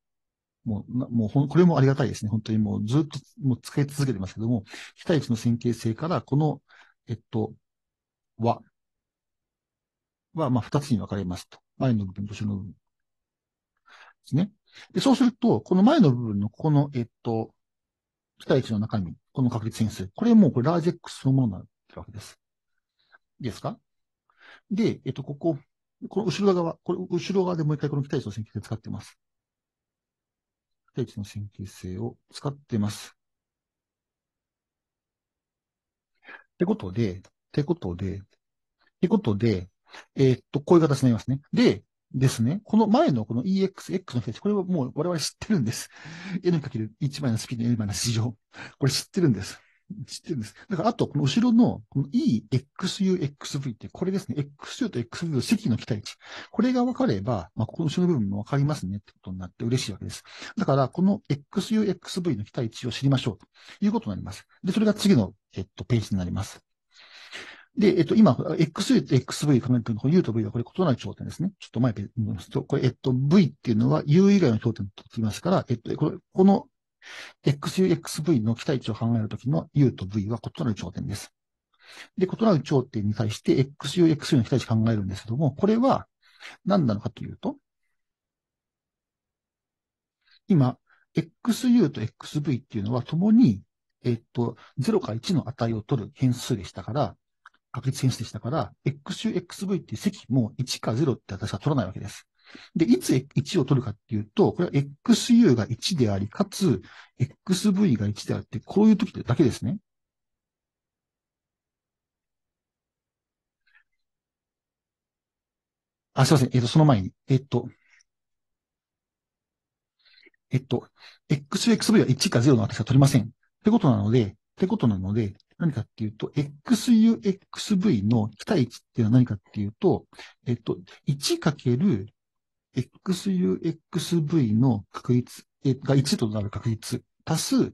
これもありがたいですね。本当にもうずっともう使い続けてますけども、期待値の線形性から、この、えっと、和は、まあ、二つに分かれますと。前の部分と後ろの部分ですね。で、そうすると、この前の部分の、ここの、期待値の中身、この確率変数、これもう、これラージ X そのものになってるわけです。いいですか？で、この後ろ側、これ、後ろ側でもう一回この期待値の線形性使ってます。期待値の線形性を使ってます。ってことで、ってことで、ってことで、こういう形になりますね。で、ですね、この前のこの EX、X の人たち、これはもう我々知ってるんです。N×1 マイナス P の N マイナス乗。これ知ってるんです。知ってるんです。だから、あと、この後ろの、この E、XU、XV って、これですね。XU と XV の積の期待値。これが分かれば、まあ、ここの後ろの部分も分かりますねってことになって嬉しいわけです。だから、この XU、XV の期待値を知りましょうということになります。で、それが次の、ページになります。で、今、XU と XV 考えてるの、U と V はこれ異なる頂点ですね。ちょっと前で見ますと、これ、V っていうのは U 以外の頂点と言いますから、この XU、XV の期待値を考えるときの U と V は異なる頂点です。で、異なる頂点に対して XU、XV の期待値を考えるんですけども、これは何なのかというと、今、XU と XV っていうのは共に、0か1の値を取る変数でしたから、確率変数でしたから、XU、XV っていう積も1か0って私は取らないわけです。で、いつ1を取るかっていうと、これは XU が1であり、かつ、XV が1であるって、こういう時だけですね。あ、すいません。その前に、えっと、XU、XV は1か0の私は取りません。ってことなので、何かっていうと、XU、XV の期待値っていうのは何かっていうと、1かける XU、XV の確率、が1となる確率、足す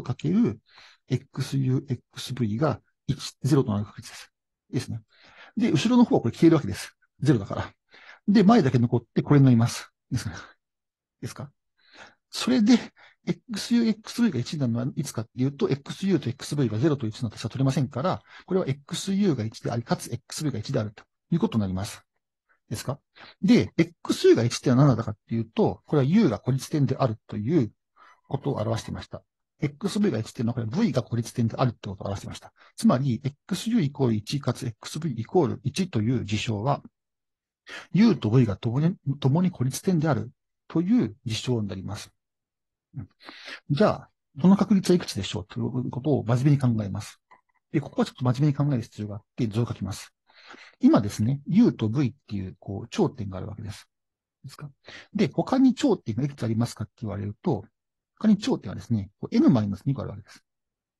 0×XU、XV が1、0となる確率です。いいですね。で、後ろの方はこれ消えるわけです。0だから。で、前だけ残ってこれになります。ですね。ですか？それで、XU、XV が1になるのはいつかっていうと、XU と XV が0と1の私は取れませんから、これは XU が1であり、かつ XV が1であるということになります。ですか？で、XU が1ってのは何だかっていうと、これは U が孤立点であるということを表していました。XV が1っていうのは、これ V が孤立点であるってことを表していました。つまり、XU イコール1かつ XV イコール1という事象は、U と V が共に孤立点であるという事象になります。じゃあ、その確率はいくつでしょうということを真面目に考えます。で、ここはちょっと真面目に考える必要があって、図を書きます。今ですね、U と V っていう、頂点があるわけです。ですか？で、他に頂点がいくつありますかって言われると、他に頂点はですね、N-2 個あるわけです。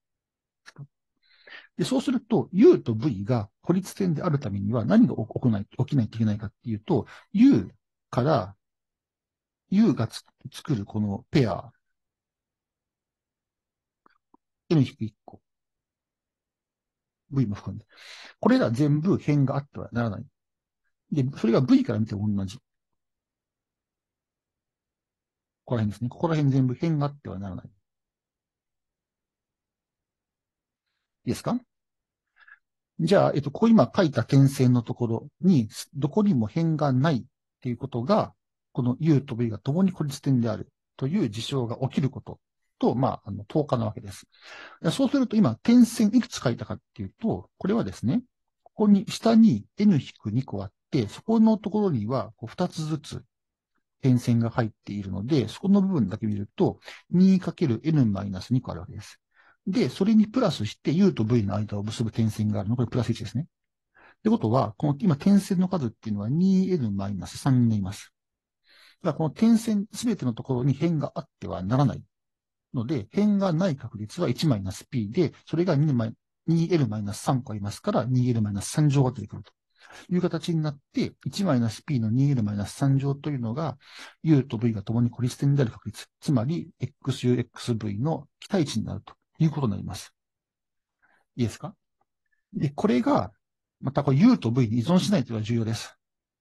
で、そうすると、U と V が孤立点であるためには何が起きないといけないかっていうと、U から U が作るこのペア n-1 個。v も含んで。これら全部辺があってはならない。で、それが v から見ても同じ。ここら辺ですね。ここら辺全部辺があってはならない。いいですか？じゃあ、ここ今書いた点線のところに、どこにも辺がないっていうことが、この U と V が共に孤立点であるという事象が起きることと、等価なわけです。そうすると今、点線いくつ書いたかっていうと、これはですね、ここに、下に N-2 個あって、そこのところには2つずつ点線が入っているので、そこの部分だけ見ると、2×N-2 個あるわけです。で、それにプラスして U と V の間を結ぶ点線があるの。これプラス1ですね。ってことは、この今点線の数っていうのは 2N-3 になります。だからこの点線すべてのところに辺があってはならないので、辺がない確率は 1-P で、それが 2L-3 個ありますから 2L-3 乗が出てくるという形になって、1-P の 2L-3 乗というのが U と V が共に孤立点である確率、つまり XU、XV の期待値になるということになります。いいですか？で、これが、またこれ U と V に依存しないというのが重要です。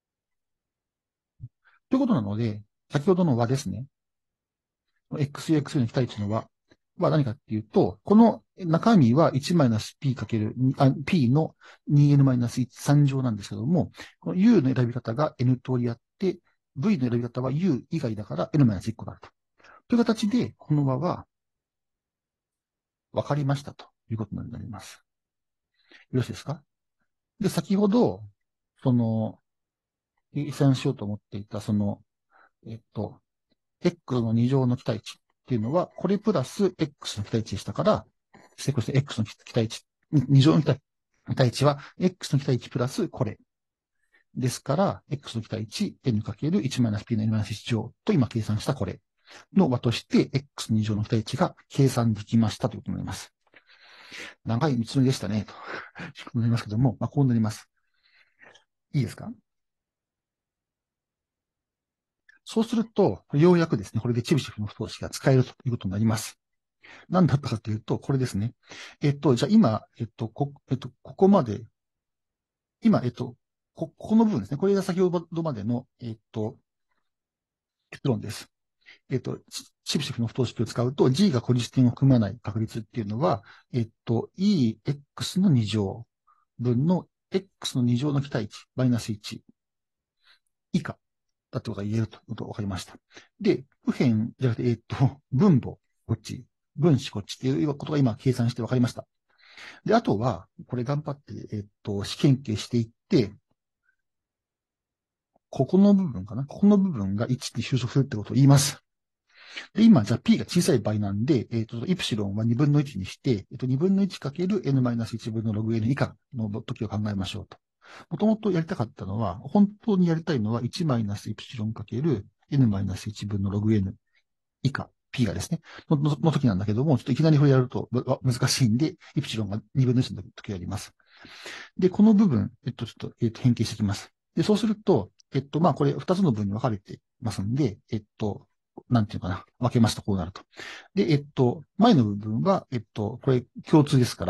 ということなので、先ほどの和ですね。XU、XV の期待値の和は何かっていうと、この中身は 1-P かける、P の 2N-3 乗なんですけども、この U の選び方が N 通りあって、V の選び方は U 以外だから N-1 個だと。という形で、この和は分かりましたということになります。よろしいですか？で、先ほど、計算しようと思っていた、X の2乗の期待値っていうのは、これプラス X の期待値でしたから、そして X の期待値、2乗の期待値は X の期待値プラスこれ。ですから、X の期待値 N×1-P の N-1 乗と今計算したこれの和として、X2 乗の期待値が計算できましたということになります。長い道のりでしたね、と思いますけども、こうなります。いいですか？そうすると、ようやくですね、これでチェビシェフの不等式が使えるということになります。何だったかというと、これですね。じゃあ今、ここまで、今、ここの部分ですね。これが先ほどまでの、結論です。チビシェフの不等式を使うと、G が孤立点を組まない確率っていうのは、EX の2乗分の X の2乗の期待値、マイナス1以下だってことが言えるということが分かりました。で、右辺じゃなくて、分母、こっち、分子こっちっていうことが今計算して分かりました。で、あとは、これ頑張って、試験形していって、ここの部分かなここの部分が1に収束するってことを言います。で、今、じゃあ P が小さい場合なんで、イプシロンは2分の1にして、2分の1かける N-1 分のログ N 以下の時を考えましょうと。もともとやりたかったのは、本当にやりたいのは1-イプシロンかける N-1 分のログ N 以下、P がですね、の時なんだけども、ちょっといきなりこれやると難しいんで、イプシロンが2分の1の時をやります。で、この部分、ちょっと、変形していきます。で、そうすると、これ2つの分に分かれてますんで、なんていうかな、分けますとこうなると。で、前の部分は、これ共通ですから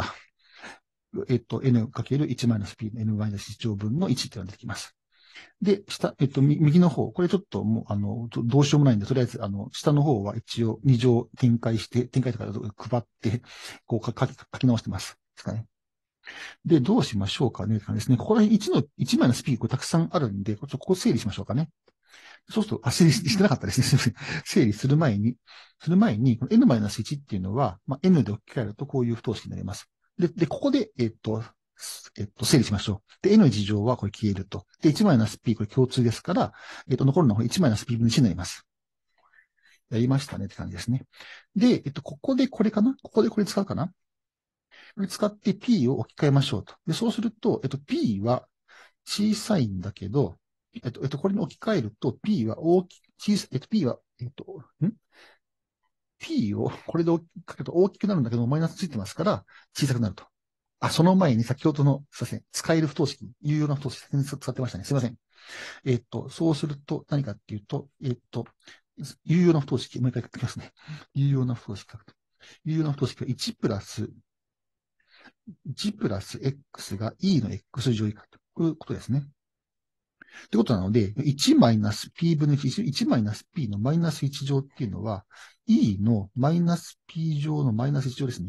、n×1-p の n-1 乗分の1っていうのが出てきます。で、下、右の方、これちょっともう、どうしようもないんで、とりあえず、下の方は一応2乗展開とか配って、こう書き直してます。ですかね。で、どうしましょうかねって感じですね。ここら辺1枚のスピーこれたくさんあるんで、ここ整理しましょうかね。そうすると、整理してなかったですね。すみません。整理する前に、この n-1 っていうのは、n で置き換えるとこういう不等式になります。で、ここで、整理しましょう。で、n の事乗はこれ消えると。で、1-p これ共通ですから、残るのは 1-p 分の1になります。やりましたねって感じですね。で、ここでこれかなここでこれ使うかなこれ使って p を置き換えましょうと。で、そうすると、p は小さいんだけど、これに置き換えると、P は大き、小さい、P は、P をこれでかけると大きくなるんだけど、マイナスついてますから、小さくなると。その前に先ほどの、すいません、使える不等式、有用な不等式、先日使ってましたね。すいません。そうすると、何かっていうと、有用な不等式、もう一回書きますね。有用な不等式書くと。 いうような不等式は1プラス、1プラス x が e の x 乗以下ということですね。ということなので、1マイナス p 分の1、1マイナス p のマイナス1乗っていうのは、e のマイナス p 乗のマイナス1乗ですね。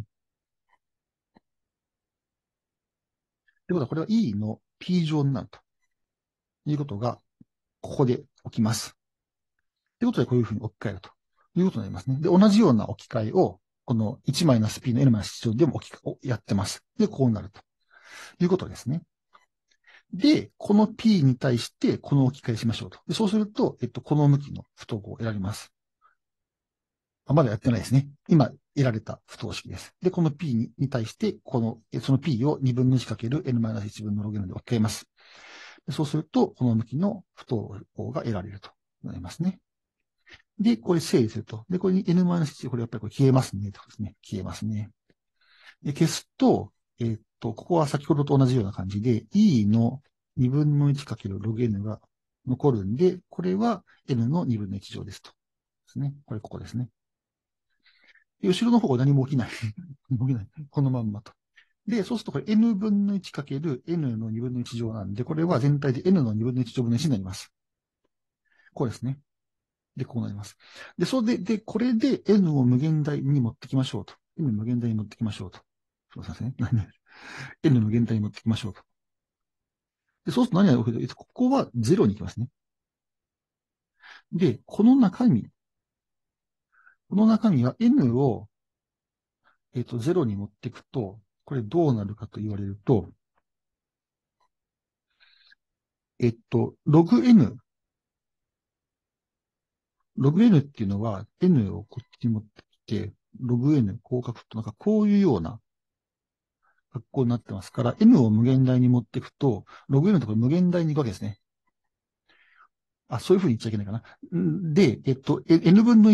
ということは、これは e の p 乗になるということが、ここで起きます。ということで、こういうふうに置き換えるということになりますね。で、同じような置き換えを、この 1-p の n-1 乗でもやってます。で、こうなるということですね。で、この p に対してこの置き換えしましょうと。でそうすると、この向きの不等号を得られます。まだやってないですね。今、得られた不等式です。で、この p に対して、その p を2分の1かける n-1 分のロゲノで置き換えます。でそうすると、この向きの不等号が得られるとなりますね。で、これ整理すると。で、これに n-1、これやっぱりこれ消えますね。とですね。消えますね。で、消すと、ここは先ほどと同じような感じで、e の2分の1かけるログ n が残るんで、これは n の2分の1乗ですと。ですね。これここですね。で後ろの方は何も起きない。起きない。このまんまと。で、そうするとこれ n 分の1かける n の2分の1乗なんで、これは全体で n の2分の1乗分の1になります。こうですね。で、こうなります。で、これで n を無限大に持ってきましょうと。n 無限大に持ってきましょうと。すみませんね。n 無限大に持ってきましょうと。で、そうすると何が起きるか、ここは0に行きますね。で、この中身は n を、0に持っていくと、これどうなるかと言われると、ログ n、ログ n っていうのは n をこっちに持ってきて、ログ n、こう書くと、なんかこういうような格好になってますから、n を無限大に持っていくと、ログ n のところ無限大に行くわけですね。そういうふうに言っちゃいけないかな。で、n 分の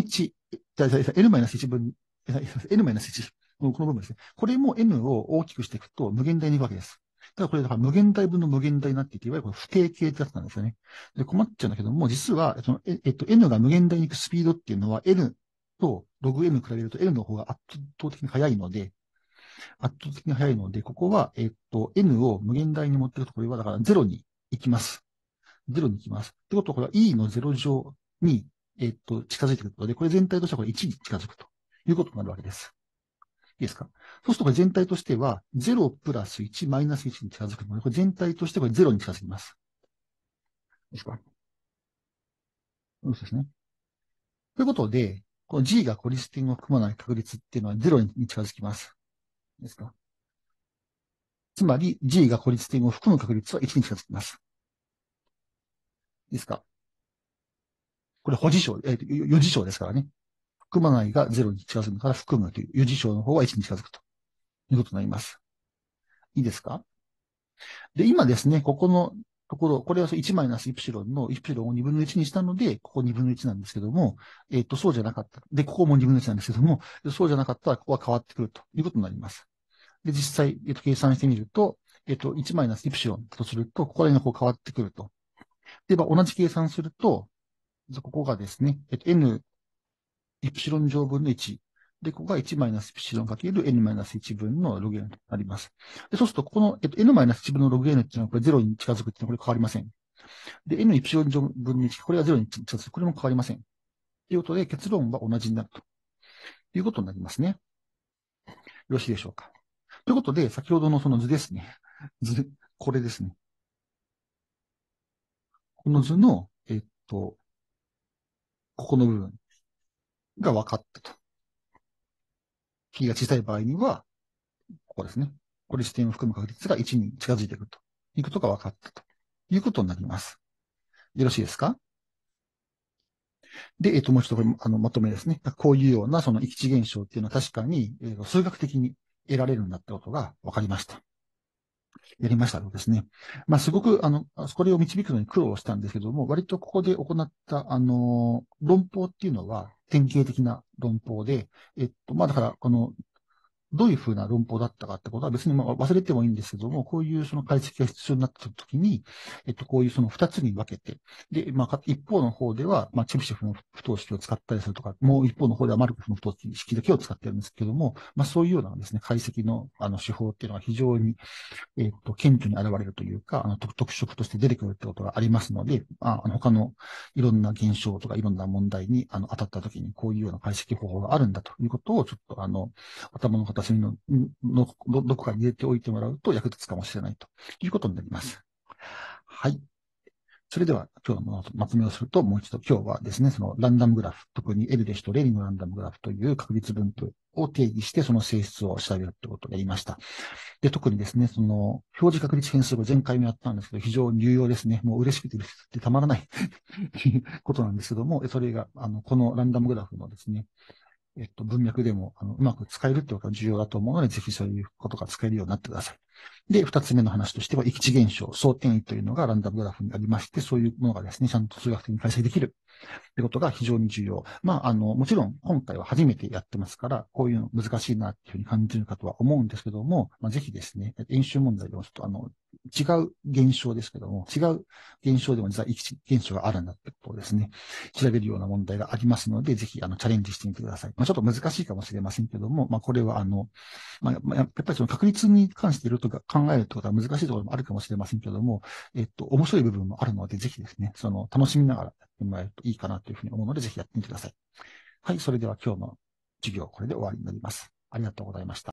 1、n-1 分、n-1、この部分ですね。これも n を大きくしていくと無限大に行くわけです。ただこれだから無限大分の無限大になっていて、いわゆるこれ不定形ってやつなんですよね。で、困っちゃうんだけども、実は、n が無限大に行くスピードっていうのは n とログ n に比べると n の方が圧倒的に速いので、ここは、n を無限大に持っていくと、これはだから0に行きます。0に行きます。ってことは、これは e の0乗に、近づいてくることで、これ全体としてはこれ1に近づくということになるわけです。いいですか？そうするとこれ全体としては、0プラス1マイナス1に近づくので、これ全体としてこれ0に近づきます。いいですか？そうですね。ということで、この G がコリスティンを含まない確率っていうのは0に近づきます。いいですか？つまり G がコリスティンを含む確率は1に近づきます。いいですか？これ保持象、余事象ですからね。含まないが0に近づくから含むという余事象の方は1に近づくということになります。いいですか？で、今ですね、ここのところ、これは1マイナスイプシロンのイプシロンを2分の1にしたので、ここ2分の1なんですけども、そうじゃなかった。で、ここも2分の1なんですけども、そうじゃなかったら、ここは変わってくるということになります。で、実際、計算してみると、1マイナスイプシロンとすると、ここら辺がこう変わってくると。で、同じ計算すると、ここがですね、n イプシロン乗分の1。で、ここが1マイナスイプシロンかける n マイナス1分のログ n となります。で、そうすると、この、n マイナス1分のログ n っていうのは、これ0に近づくっていうのはこれ変わりません。で、n イプシロン乗分の1、これが0に近づく。これも変わりません。ということで、結論は同じになるということになりますね。よろしいでしょうか。ということで、先ほどのその図ですね。これですね。この図の、ここの部分が分かったと。比が小さい場合には、ここですね。これ視点を含む確率が1に近づいていくということが分かったということになります。よろしいですか？で、もう一度これ、まとめですね。こういうようなその域地現象っていうのは確かに、数学的に得られるんだってことが分かりました。やりましたのですね。すごく、これを導くのに苦労したんですけども、割とここで行った、論法っていうのは典型的な論法で、だから、 どういうふうな論法だったかってことは別にまあ忘れてもいいんですけども、こういうその解析が必要になったときに、こういうその二つに分けて、で、まあ、一方の方では、まあ、チェブシェフの不等式を使ったりするとか、もう一方の方ではマルコフの不等式だけを使ってるんですけども、まあ、そういうようなですね、解析の手法っていうのは非常に顕著に現れるというか、特色として出てくるってことがありますので、他のいろんな現象とかいろんな問題に、当たった時にこういうような解析方法があるんだということを、ちょっと頭の片隅のどこかに入れておいてもらうと役立つかもしれないということになります。はい。それでは今日のまとめをすると、もう一度今日はですね、そのランダムグラフ、特にエルレシュとレニのランダムグラフという確率分布を定義して、その性質を調べるということをやりました。で、特にですね、その、表示確率変数が前回もやったんですけど、非常に重要ですね。もう嬉しくて嬉しくてたまらないということなんですけども、それが、このランダムグラフのですね、文脈でも、うまく使えるってことが重要だと思うので、ぜひそういうことが使えるようになってください。で、二つ目の話としては、域地現象、相転移というのがランダムグラフにありまして、そういうものがですね、ちゃんと数学的に解析できるってことが非常に重要。まあ、もちろん今回は初めてやってますから、こういうの難しいなっていうふうに感じるかとは思うんですけども、まあ、ぜひですね、演習問題でもちょっと違う現象ですけども、違う現象でも実は域地現象があるんだってことをですね、調べるような問題がありますので、ぜひチャレンジしてみてください。まあ、ちょっと難しいかもしれませんけども、まあ、これはやっぱりその確率に関していろいろと考えるってことは難しいところもあるかもしれませんけども、面白い部分もあるので、ぜひですね、楽しみながらやってもらえるといいかなというふうに思うので、ぜひやってみてください。はい、それでは今日の授業、これで終わりになります。ありがとうございました。